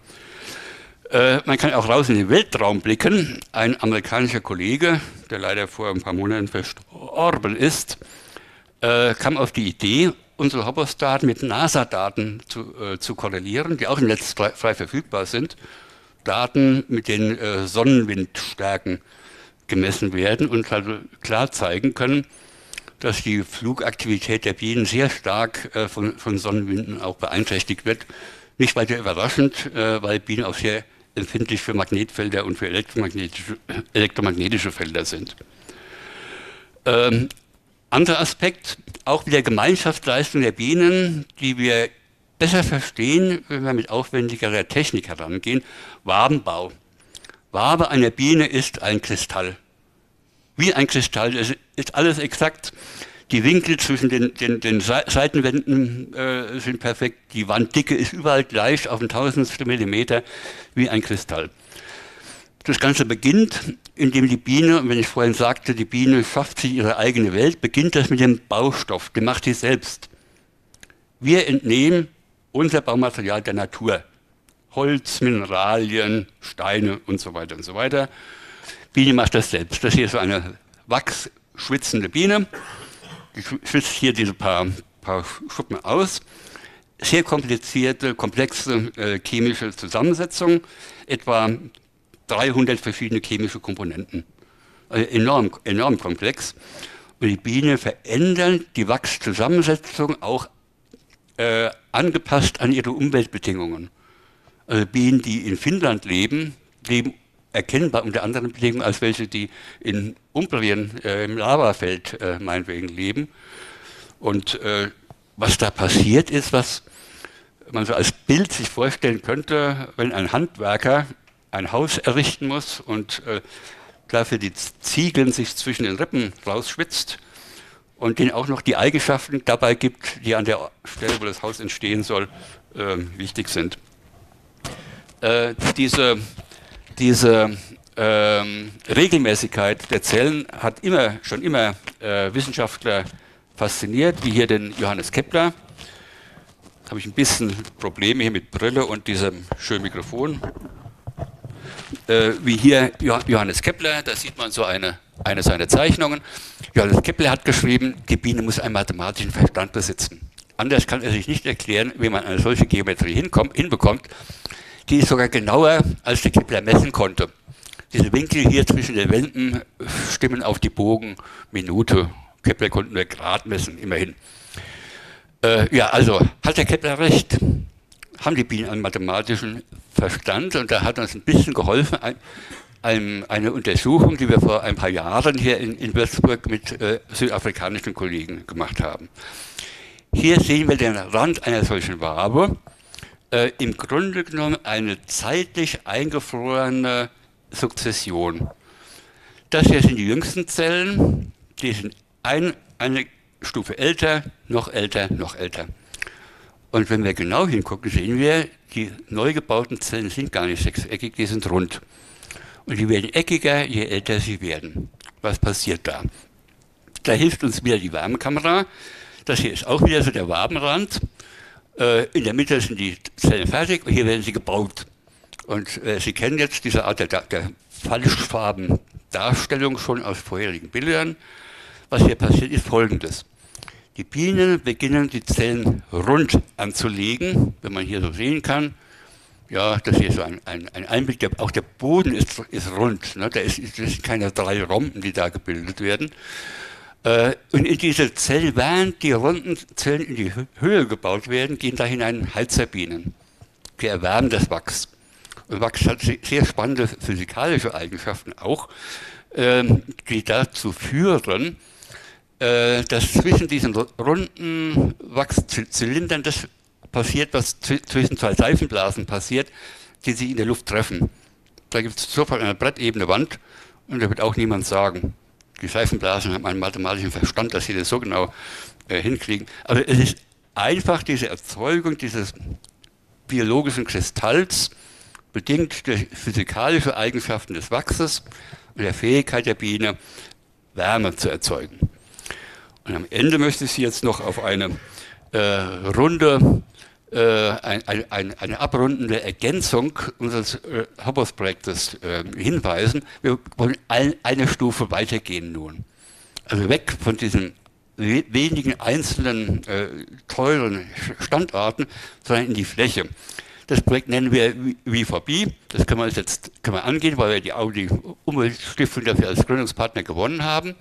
Man kann auch raus in den Weltraum blicken. Ein amerikanischer Kollege, der leider vor ein paar Monaten verstorben ist, kam auf die Idee, unsere Hoppers-Daten mit NASA-Daten zu korrelieren, die auch im Netz frei verfügbar sind. Daten, mit denen Sonnenwindstärken gemessen werden und also klar zeigen können, dass die Flugaktivität der Bienen sehr stark von Sonnenwinden auch beeinträchtigt wird. Nicht weiter überraschend, weil Bienen auch sehr empfindlich für Magnetfelder und für elektromagnetische Felder sind. Anderer Aspekt, auch wieder Gemeinschaftsleistung der Bienen, die wir besser verstehen, wenn wir mit aufwendigerer Technik herangehen. Wabenbau. Wabe einer Biene ist ein Kristall. Wie ein Kristall, es ist alles exakt. Die Winkel zwischen den Seitenwänden sind perfekt. Die Wanddicke ist überall gleich auf ein Tausendstel Millimeter wie ein Kristall. Das Ganze beginnt, indem die Biene, und wenn ich vorhin sagte, die Biene schafft sich ihre eigene Welt, beginnt das mit dem Baustoff, den macht sie selbst. Wir entnehmen unser Baumaterial der Natur. Holz, Mineralien, Steine und so weiter und so weiter. Biene macht das selbst. Das hier ist so eine wachsschwitzende Biene. Die schwitzt hier diese paar Schuppen aus. Sehr komplizierte, komplexe chemische Zusammensetzung, etwa 300 verschiedene chemische Komponenten. Also enorm komplex. Und die Bienen verändern die Wachszusammensetzung auch angepasst an ihre Umweltbedingungen. Also Bienen, die in Finnland leben erkennbar unter anderen Bedingungen als welche, die in Umbrien im Lavafeld meinetwegen leben. Und was da passiert ist, was man so als Bild sich vorstellen könnte, wenn ein Handwerker ein Haus errichten muss und dafür die Ziegeln sich zwischen den Rippen rausschwitzt und denen auch noch die Eigenschaften dabei gibt, die an der Stelle, wo das Haus entstehen soll, wichtig sind. Diese Regelmäßigkeit der Zellen hat schon immer Wissenschaftler fasziniert, wie hier den Johannes Kepler. Habe ich ein bisschen Probleme hier mit Brille und diesem schönen Mikrofon. Wie hier Johannes Kepler, da sieht man so eine seiner Zeichnungen. Johannes Kepler hat geschrieben, die Biene muss einen mathematischen Verstand besitzen. Anders kann er sich nicht erklären, wie man eine solche Geometrie hinbekommt. Die ist sogar genauer, als der Kepler messen konnte. Diese Winkel hier zwischen den Wänden stimmen auf die Bogenminute. Kepler konnte nur Grad messen, immerhin. Ja, also hat der Kepler recht? Haben die Bienen einen mathematischen Verstand? Und da hat uns ein bisschen geholfen eine Untersuchung, die wir vor ein paar Jahren hier in Würzburg mit südafrikanischen Kollegen gemacht haben. Hier sehen wir den Rand einer solchen Wabe. Im Grunde genommen eine zeitlich eingefrorene Sukzession. Das hier sind die jüngsten Zellen, die sind eine Stufe älter, noch älter, noch älter. Und wenn wir genau hingucken, sehen wir, die neu gebauten Zellen sind gar nicht sechseckig, die sind rund. Und die werden eckiger, je älter sie werden. Was passiert da? Da hilft uns wieder die Wärmekamera. Das hier ist auch wieder so der Wabenrand. In der Mitte sind die Zellen fertig und hier werden sie gebaut. Und Sie kennen jetzt diese Art der Falschfarbendarstellung schon aus vorherigen Bildern. Was hier passiert, ist Folgendes. Die Bienen beginnen, die Zellen rund anzulegen, wenn man hier so sehen kann. Ja, das hier ist so ein Einblick, auch der Boden ist rund. Ne? Das sind keine 3 Rhomben, die da gebildet werden. Und in diese Zellen, während die runden Zellen in die Höhe gebaut werden, gehen da hinein Heizerbienen. Die erwärmen das Wachs. Und Wachs hat sehr spannende physikalische Eigenschaften auch, die dazu führen, dass zwischen diesen runden Wachszylindern das passiert, was zwischen 2 Seifenblasen passiert, die sich in der Luft treffen. Da gibt es sofort eine brettebene Wand und da wird auch niemand sagen. Die Seifenblasen haben einen mathematischen Verstand, dass sie das so genau hinkriegen. Aber es ist einfach diese Erzeugung dieses biologischen Kristalls, bedingt durch physikalische Eigenschaften des Wachses und der Fähigkeit der Biene, Wärme zu erzeugen. Und am Ende möchte ich Sie jetzt noch auf eine eine abrundende Ergänzung unseres Hobos-Projektes hinweisen. Wir wollen eine Stufe weitergehen nun. Also weg von diesen wenigen einzelnen teuren Standorten, sondern in die Fläche. Das Projekt nennen wir WeForBee. Das können wir angehen, weil wir die Umweltstiftung dafür als Gründungspartner gewonnen haben.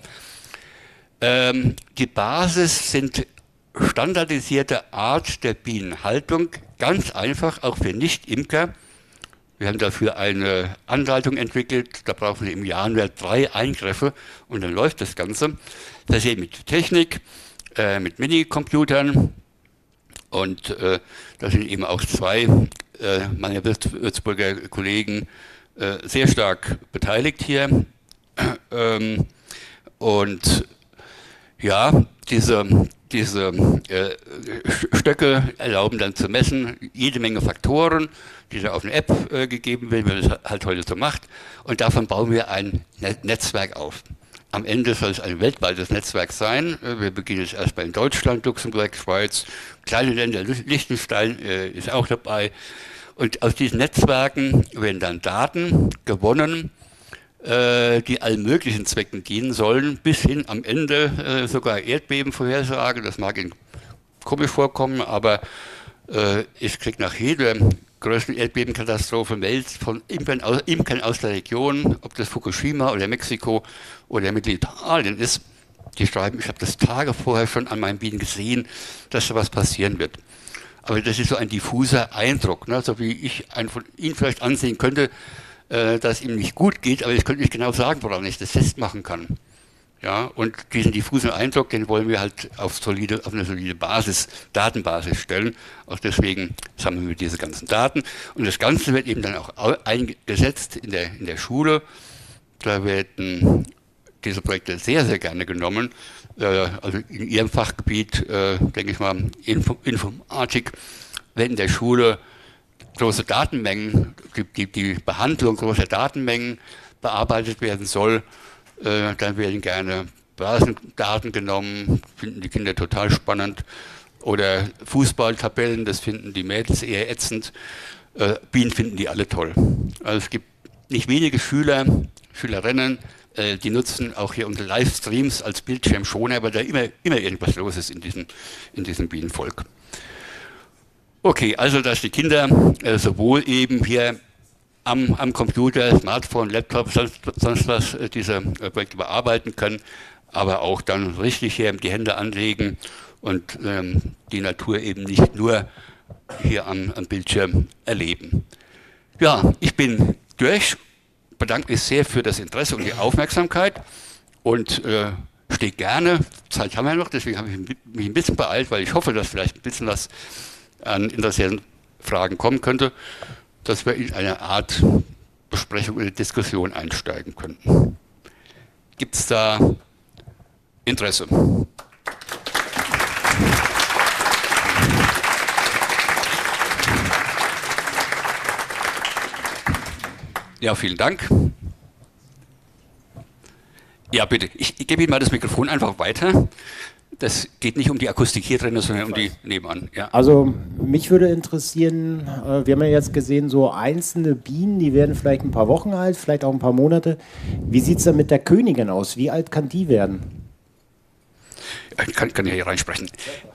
Die Basis sind standardisierte Art der Bienenhaltung, ganz einfach, auch für Nicht-Imker. Wir haben dafür eine Anleitung entwickelt, da brauchen wir im Jahr nur 3 Eingriffe und dann läuft das Ganze. Versehen mit Technik, mit Minicomputern und da sind eben auch 2 meiner Würzburger Kollegen sehr stark beteiligt hier. Und ja, diese Stöcke erlauben dann zu messen jede Menge Faktoren, die da auf eine App gegeben werden, wie man das halt heute so macht. Und davon bauen wir ein Netzwerk auf. Am Ende soll es ein weltweites Netzwerk sein. Wir beginnen jetzt erstmal in Deutschland, Luxemburg, Schweiz, kleine Länder, Liechtenstein ist auch dabei. Und aus diesen Netzwerken werden dann Daten gewonnen, die allen möglichen Zwecken dienen sollen, bis hin am Ende sogar Erdbebenvorhersage. Das mag Ihnen komisch vorkommen, aber ich kriege nach jeder größten Erdbebenkatastrophe Mails von Imkern aus der Region, ob das Fukushima oder Mexiko oder Mittelitalien ist. Die schreiben, ich habe das Tage vorher schon an meinen Bienen gesehen, dass da was passieren wird. Aber das ist so ein diffuser Eindruck, ne? So wie ich einen von Ihnen vielleicht ansehen könnte, dass ihm nicht gut geht, aber ich könnte nicht genau sagen, woran ich das festmachen kann. Ja, und diesen diffusen Eindruck, den wollen wir halt auf eine solide Basis, Datenbasis stellen. Auch deswegen sammeln wir diese ganzen Daten. Und das Ganze wird eben dann auch eingesetzt in der Schule. Da werden diese Projekte sehr, sehr gerne genommen. Also in Ihrem Fachgebiet, denke ich mal, Informatik, wenn in der Schule große Datenmengen, die Behandlung großer Datenmengen bearbeitet werden soll, dann werden gerne Börsendaten genommen, finden die Kinder total spannend. Oder Fußballtabellen, das finden die Mädels eher ätzend. Bienen finden die alle toll. Also es gibt nicht wenige Schüler, Schülerinnen, die nutzen auch hier unsere Livestreams als Bildschirmschoner, weil da immer irgendwas los ist in diesem Bienenvolk. Okay, also dass die Kinder sowohl eben hier am Computer, Smartphone, Laptop, sonst was diese Projekte bearbeiten können, aber auch dann richtig hier die Hände anlegen und die Natur eben nicht nur hier am Bildschirm erleben. Ja, ich bin durch, bedanke mich sehr für das Interesse und die Aufmerksamkeit und stehe gerne, Zeit haben wir noch, deswegen habe ich mich ein bisschen beeilt, weil ich hoffe, dass vielleicht ein bisschen was an interessanten Fragen kommen könnte, dass wir in eine Art Besprechung oder Diskussion einsteigen könnten. Gibt es da Interesse? Ja, vielen Dank. Ja, bitte. Ich gebe Ihnen mal das Mikrofon einfach weiter. Das geht nicht um die Akustik hier drin, sondern um die nebenan. Ja. Also mich würde interessieren, wir haben ja jetzt gesehen, so einzelne Bienen, die werden vielleicht ein paar Wochen alt, vielleicht auch ein paar Monate. Wie sieht es denn mit der Königin aus? Wie alt kann die werden? Ich kann ja hier reinsprechen.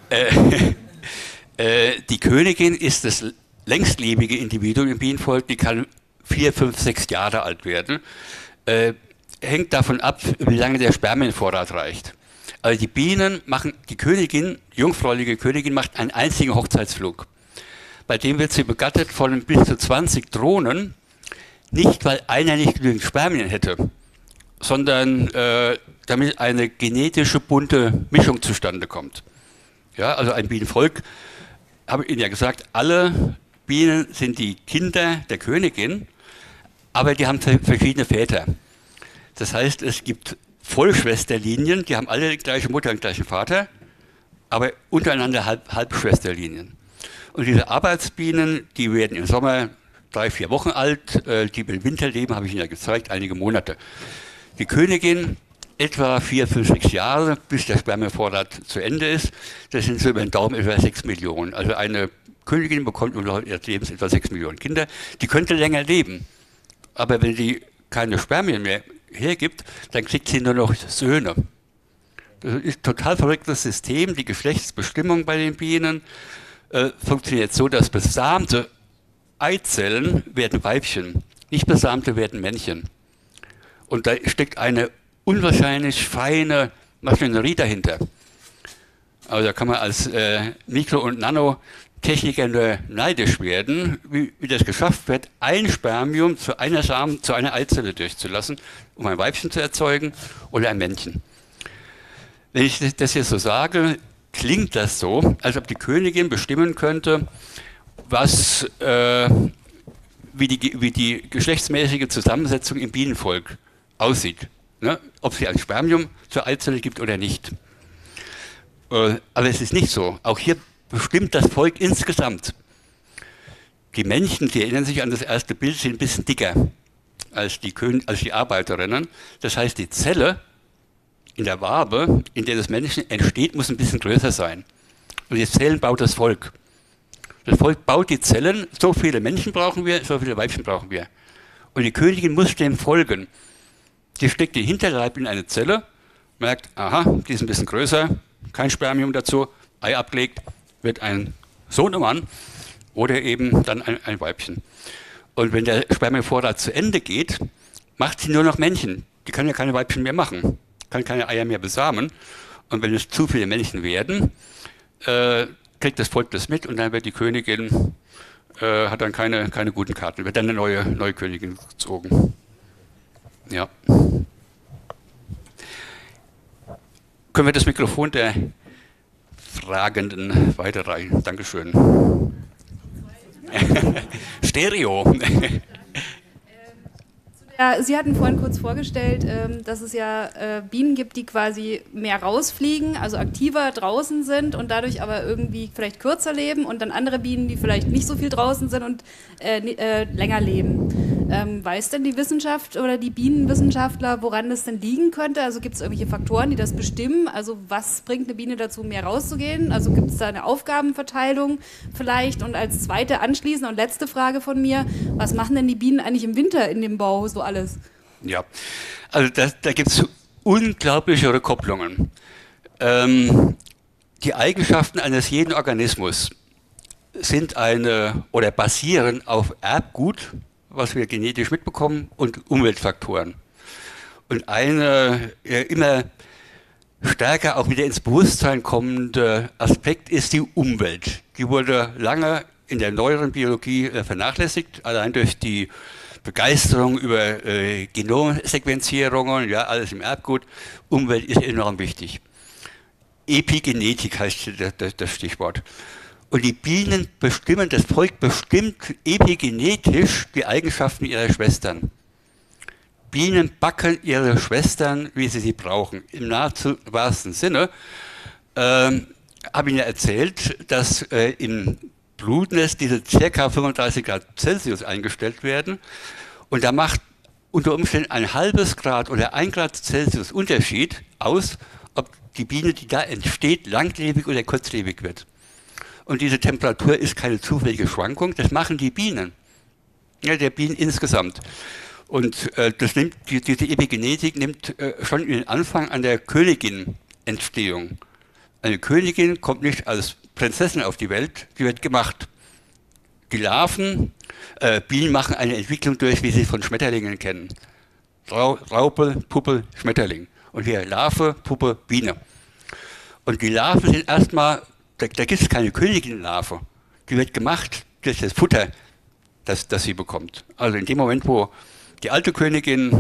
Die Königin ist das längstlebige Individuum im Bienenvolk, die kann 4, 5, 6 Jahre alt werden. Hängt davon ab, wie lange der Spermienvorrat reicht. Also die Bienen machen, die Königin, die jungfräuliche Königin, macht einen einzigen Hochzeitsflug. Bei dem wird sie begattet von bis zu 20 Drohnen, nicht weil einer nicht genügend Spermien hätte, sondern damit eine genetische bunte Mischung zustande kommt. Ja, also ein Bienenvolk, habe ich Ihnen ja gesagt, alle Bienen sind die Kinder der Königin, aber die haben verschiedene Väter. Das heißt, es gibt Vollschwesterlinien, die haben alle die gleiche Mutter und gleichen Vater, aber untereinander Halbschwesterlinien. Und diese Arbeitsbienen, die werden im Sommer 3, 4 Wochen alt, die im Winter leben, habe ich Ihnen ja gezeigt, einige Monate. Die Königin etwa 4, 5, 6 Jahre, bis der Spermienvorrat zu Ende ist. Das sind so über den Daumen etwa 6 Millionen. Also eine Königin bekommt im Laufe ihres Lebens etwa 6 Millionen Kinder. Die könnte länger leben, aber wenn sie keine Spermien mehr hergibt, dann kriegt sie nur noch Söhne. Das ist ein total verrücktes System. Die Geschlechtsbestimmung bei den Bienen funktioniert so, dass besamte Eizellen werden Weibchen, nicht besamte werden Männchen. Und da steckt eine unwahrscheinlich feine Maschinerie dahinter. Also da kann man als Mikro- und Nanotechniker nur neidisch werden, wie das geschafft wird, ein Spermium zu einer Eizelle durchzulassen, um ein Weibchen zu erzeugen oder ein Männchen. Wenn ich das jetzt so sage, klingt das so, als ob die Königin bestimmen könnte, wie die geschlechtsmäßige Zusammensetzung im Bienenvolk aussieht. Ne? Ob sie ein Spermium zur Eizelle gibt oder nicht. Aber es ist nicht so. Auch hier bestimmt das Volk insgesamt. Die Männchen, Sie erinnern sich an das erste Bild, sind ein bisschen dicker als die Arbeiterinnen. Das heißt, die Zelle in der Wabe, in der das Männchen entsteht, muss ein bisschen größer sein. Und die Zellen baut das Volk. Das Volk baut die Zellen, so viele Männchen brauchen wir, so viele Weibchen brauchen wir. Und die Königin muss dem folgen. Die steckt den Hinterleib in eine Zelle, merkt, aha, die ist ein bisschen größer, kein Spermium dazu, Ei abgelegt, wird ein Sohn im Mann oder eben dann ein Weibchen. Und wenn der Spermienvorrat zu Ende geht, macht sie nur noch Männchen. Die kann ja keine Weibchen mehr machen, kann keine Eier mehr besamen. Und wenn es zu viele Männchen werden, kriegt das Volk das mit und dann wird die Königin, hat dann keine guten Karten, wird dann eine neue Königin gezogen. Ja. können wir das Mikrofon der Fragenden weiterreichen. Dankeschön. Stereo. Ja, Sie hatten vorhin kurz vorgestellt, dass es ja Bienen gibt, die quasi mehr rausfliegen, also aktiver draußen sind und dadurch aber irgendwie vielleicht kürzer leben und dann andere Bienen, die vielleicht nicht so viel draußen sind und länger leben. Weiß denn die Wissenschaft oder die Bienenwissenschaftler, woran das denn liegen könnte? Also gibt es irgendwelche Faktoren, die das bestimmen? Also was bringt eine Biene dazu, mehr rauszugehen? Also gibt es da eine Aufgabenverteilung vielleicht? Und als zweite anschließende und letzte Frage von mir, was machen denn die Bienen eigentlich im Winter in dem Bau so alles? Ja, also da gibt es unglaubliche Rückkopplungen. Die Eigenschaften eines jeden Organismus sind oder basieren auf Erbgut, was wir genetisch mitbekommen, und Umweltfaktoren. Und eine immer stärker auch wieder ins Bewusstsein kommende Aspekt ist die Umwelt. Die wurde lange in der neueren Biologie vernachlässigt, allein durch die Begeisterung über Genomsequenzierungen, ja, alles im Erbgut. Umwelt ist enorm wichtig. Epigenetik heißt das Stichwort. Und die Bienen bestimmen, das Volk bestimmt epigenetisch die Eigenschaften ihrer Schwestern. Bienen backen ihre Schwestern, wie sie brauchen, im nahezu wahrsten Sinne. Habe ich Ihnen erzählt, dass im Brutnest diese ca. 35 Grad Celsius eingestellt werden. Und da macht unter Umständen ein halbes Grad oder 1 Grad Celsius Unterschied aus, ob die Biene, die da entsteht, langlebig oder kurzlebig wird. Und diese Temperatur ist keine zufällige Schwankung, das machen die Bienen, ja, der Bienen insgesamt. Und diese Epigenetik nimmt schon ihren Anfang an der Königin-Entstehung. Eine Königin kommt nicht als Prinzessin auf die Welt, die wird gemacht. Die Larven, Bienen machen eine Entwicklung durch, wie Sie von Schmetterlingen kennen. Raupe, Puppe, Schmetterling. Und hier Larve, Puppe, Biene. Und die Larven sind erstmal, da gibt es keine Königin-Larve. Die wird gemacht durch das Futter, das sie bekommt. Also in dem Moment, wo die alte Königin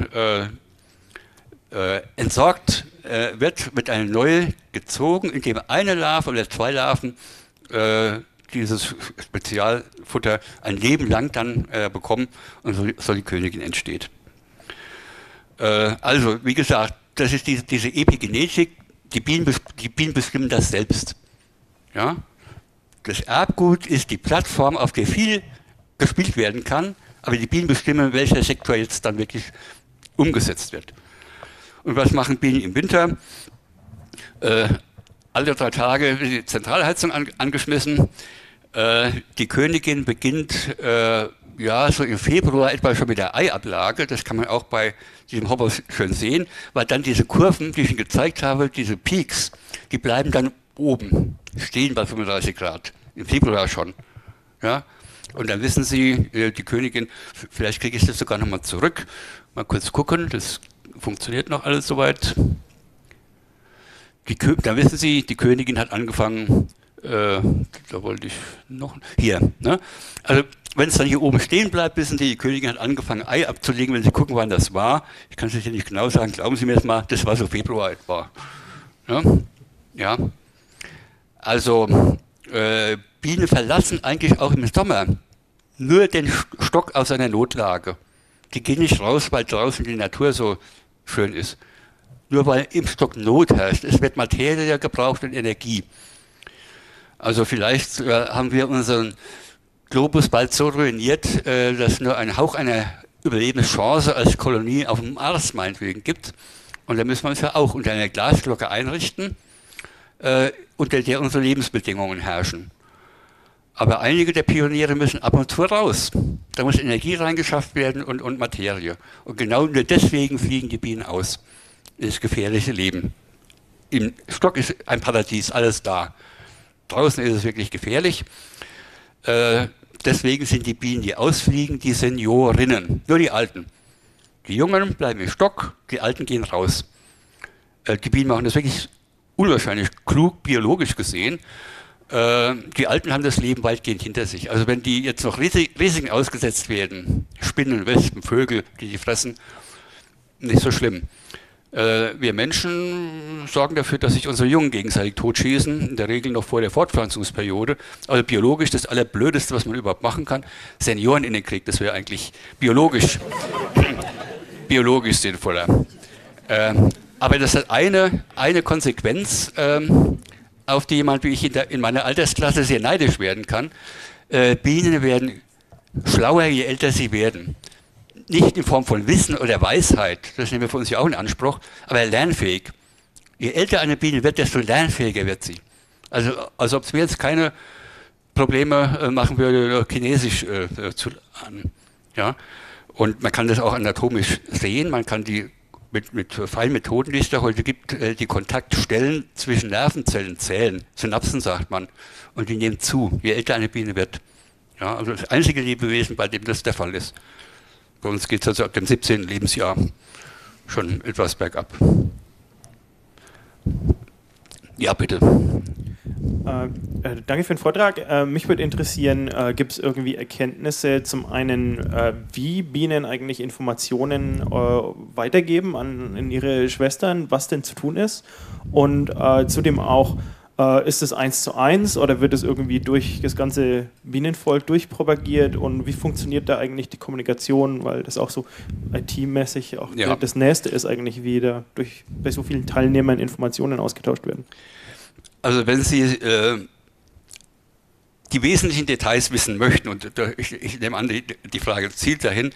entsorgt wird eine neue gezogen, indem eine Larve oder 2 Larven dieses Spezialfutter ein Leben lang dann bekommen und so die Königin entsteht. Also, wie gesagt, das ist diese Epigenetik, die Bienen bestimmen das selbst. Ja? Das Erbgut ist die Plattform, auf der viel gespielt werden kann, aber die Bienen bestimmen, welcher Sektor jetzt dann wirklich umgesetzt wird. Und was machen Bienen im Winter? Alle 3 Tage wird die Zentralheizung angeschmissen. Die Königin beginnt ja, so im Februar etwa schon mit der Eiablage. Das kann man auch bei diesem Hopper schön sehen, weil dann diese Kurven, die ich Ihnen gezeigt habe, diese Peaks, die bleiben dann oben, stehen bei 35 Grad, im Februar schon. Ja? Und dann wissen Sie, die Königin, vielleicht kriege ich das sogar nochmal zurück, mal kurz gucken, das funktioniert noch alles soweit. Da wissen Sie, die Königin hat angefangen, da wollte ich noch, hier, ne? Also wenn es dann hier oben stehen bleibt, wissen Sie, die Königin hat angefangen, Ei abzulegen, wenn Sie gucken, wann das war. Ich kann es jetzt nicht genau sagen, glauben Sie mir jetzt mal, das war so Februar etwa. Ja? Also Bienen verlassen eigentlich auch im Sommer nur den Stock aus einer Notlage. Die gehen nicht raus, weil draußen die Natur so schön ist. Nur weil im Stock Not herrscht. Es wird Materie gebraucht und Energie. Also vielleicht haben wir unseren Globus bald so ruiniert, dass nur ein Hauch einer Überlebenschance als Kolonie auf dem Mars meinetwegen gibt. Und da müssen wir uns ja auch unter einer Glasglocke einrichten, unter der unsere Lebensbedingungen herrschen. Aber einige der Pioniere müssen ab und zu raus. Da muss Energie reingeschafft werden und Materie. Und genau nur deswegen fliegen die Bienen aus. Das gefährliche Leben. Im Stock ist ein Paradies, alles da. Draußen ist es wirklich gefährlich. Deswegen sind die Bienen, die ausfliegen, die Seniorinnen, nur die Alten. Die Jungen bleiben im Stock, die Alten gehen raus. Die Bienen machen das wirklich unwahrscheinlich klug, biologisch gesehen. Die Alten haben das Leben weitgehend hinter sich. Also wenn die jetzt noch Risiken ausgesetzt werden, Spinnen, Wespen, Vögel, die fressen, nicht so schlimm. Wir Menschen sorgen dafür, dass sich unsere Jungen gegenseitig totschießen, in der Regel noch vor der Fortpflanzungsperiode. Also biologisch das Allerblödeste, was man überhaupt machen kann. Senioren in den Krieg, das wäre eigentlich biologisch sinnvoller. Aber das hat eine Konsequenz, auf die jemand wie ich in meiner Altersklasse sehr neidisch werden kann. Bienen werden schlauer, je älter sie werden. Nicht in Form von Wissen oder Weisheit, das nehmen wir für uns ja auch in Anspruch, aber lernfähig. Je älter eine Biene wird, desto lernfähiger wird sie. Also ob es mir jetzt keine Probleme machen würde, Chinesisch zu lernen. Ja? Und man kann das auch anatomisch sehen, man kann die mit feinen Methoden, die es da heute gibt, die Kontaktstellen zwischen Nervenzellen zählen. Synapsen sagt man. Und die nehmen zu, je älter eine Biene wird. Ja, also das einzige Lebewesen, bei dem das der Fall ist. Bei uns geht es also ab dem 17. Lebensjahr schon etwas bergab. Ja, bitte. Danke für den Vortrag. Mich würde interessieren, gibt es irgendwie Erkenntnisse zum einen, wie Bienen eigentlich Informationen weitergeben in ihre Schwestern, was denn zu tun ist? Und zudem auch, ist es 1:1 oder wird es irgendwie durch das ganze Bienenvolk durchpropagiert und wie funktioniert da eigentlich die Kommunikation, weil das auch so IT-mäßig auch das Nächste ist eigentlich, wie da bei so vielen Teilnehmern Informationen ausgetauscht werden? Also wenn Sie die wesentlichen Details wissen möchten, und ich nehme an, die Frage zielt dahin,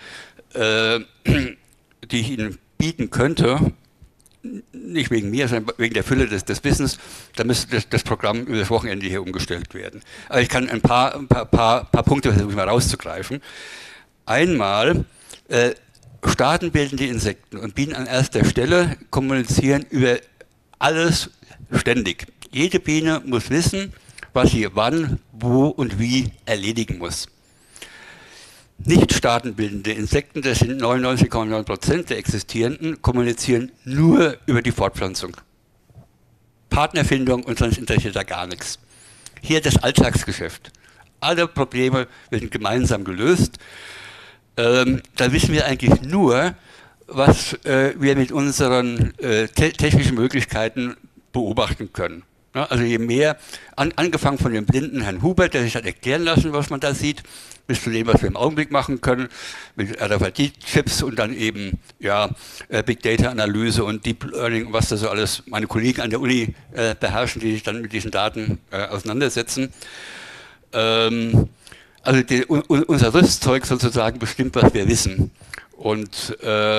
die ich Ihnen bieten könnte, nicht wegen mir, sondern wegen der Fülle des Wissens, da müsste das Programm über das Wochenende hier umgestellt werden. Aber ich kann ein paar Punkte versuchen, mal rauszugreifen. Einmal, staatenbildende Insekten und Bienen an erster Stelle kommunizieren über alles ständig. Jede Biene muss wissen, was sie wann, wo und wie erledigen muss. Nicht staatenbildende Insekten, das sind 99,9% der existierenden, kommunizieren nur über die Fortpflanzung. Partnerfindung und sonst interessiert da gar nichts. Hier das Alltagsgeschäft. Alle Probleme werden gemeinsam gelöst. Da wissen wir eigentlich nur, was wir mit unseren technischen Möglichkeiten beobachten können. Ja, also je mehr, angefangen von dem blinden Herrn Hubert, der sich hat erklären lassen, was man da sieht, bis zu dem, was wir im Augenblick machen können, mit RFID-Chips und dann eben Big Data-Analyse und Deep Learning und was da so alles meine Kollegen an der Uni beherrschen, die sich dann mit diesen Daten auseinandersetzen. Also unser Rüstzeug sozusagen bestimmt, was wir wissen. Und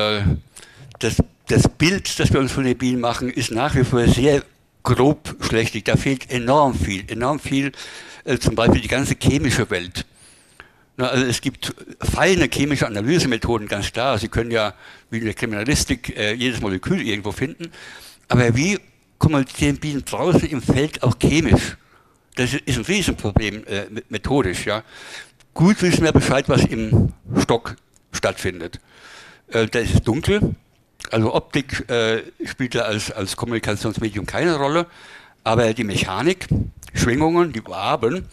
das Bild, das wir uns von den Bienen machen, ist nach wie vor sehr grob schlechtig. Da fehlt enorm viel, zum Beispiel die ganze chemische Welt. Also es gibt feine chemische Analysemethoden, ganz klar. Sie können ja wie in der Kriminalistik jedes Molekül irgendwo finden. Aber wie kommunizieren Bienen draußen im Feld auch chemisch? Das ist ein Riesenproblem methodisch. Ja. Gut wissen wir Bescheid, was im Stock stattfindet. Da ist es dunkel. Also Optik spielt da als Kommunikationsmedium keine Rolle, aber die Mechanik, Schwingungen, die Waben,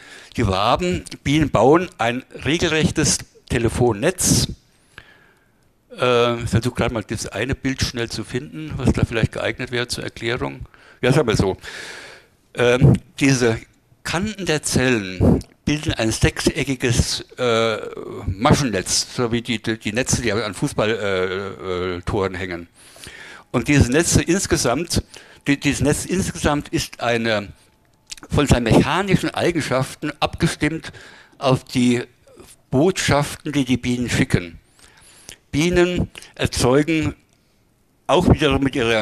Bienen bauen ein regelrechtes Telefonnetz. Ich versuche gerade mal das eine Bild schnell zu finden, was da vielleicht geeignet wäre zur Erklärung. Ja, ist aber so. Diese Kanten der Zellen bilden ein sechseckiges Maschennetz, so wie die Netze, die an Fußballtoren hängen. Und dieses Netz insgesamt ist eine von seinen mechanischen Eigenschaften abgestimmt auf die Botschaften, die Bienen schicken. Bienen erzeugen auch wiederum mit ihrer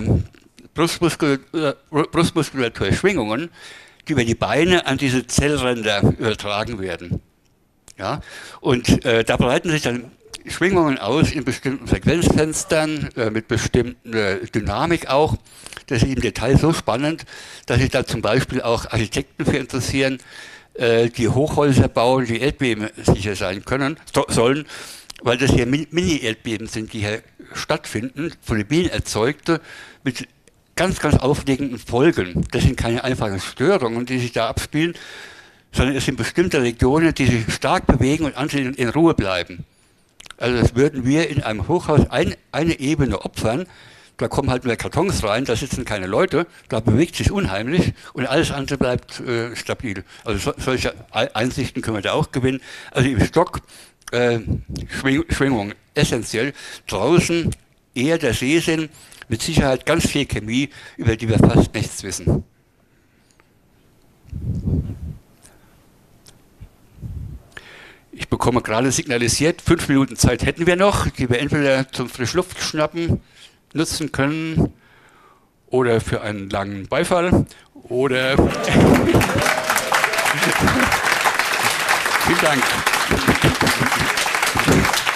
Brustmuskulatur Schwingungen, die über die Beine an diese Zellränder übertragen werden. Ja? Und da breiten sich dann Schwingungen aus in bestimmten Frequenzfenstern, mit bestimmter Dynamik auch. Das ist im Detail so spannend, dass sich da zum Beispiel auch Architekten für interessieren, die Hochhäuser bauen, die erdbebensicher sein sollen, weil das hier Mini-Erdbeben sind, die hier stattfinden, von den Bienen erzeugte, mit ganz, ganz aufregenden Folgen. Das sind keine einfachen Störungen, die sich da abspielen, sondern es sind bestimmte Regionen, die sich stark bewegen und andere in Ruhe bleiben. Also das würden wir in einem Hochhaus eine Ebene opfern, da kommen halt nur Kartons rein, da sitzen keine Leute, da bewegt sich unheimlich und alles andere bleibt stabil. Also solche Einsichten können wir da auch gewinnen. Also im Stock Schwingung essentiell. Draußen eher der Sehsinn, mit Sicherheit ganz viel Chemie, über die wir fast nichts wissen. Ich bekomme gerade signalisiert, 5 Minuten Zeit hätten wir noch, die wir entweder zum Frischluftschnappen nutzen können oder für einen langen Beifall oder... Vielen Dank.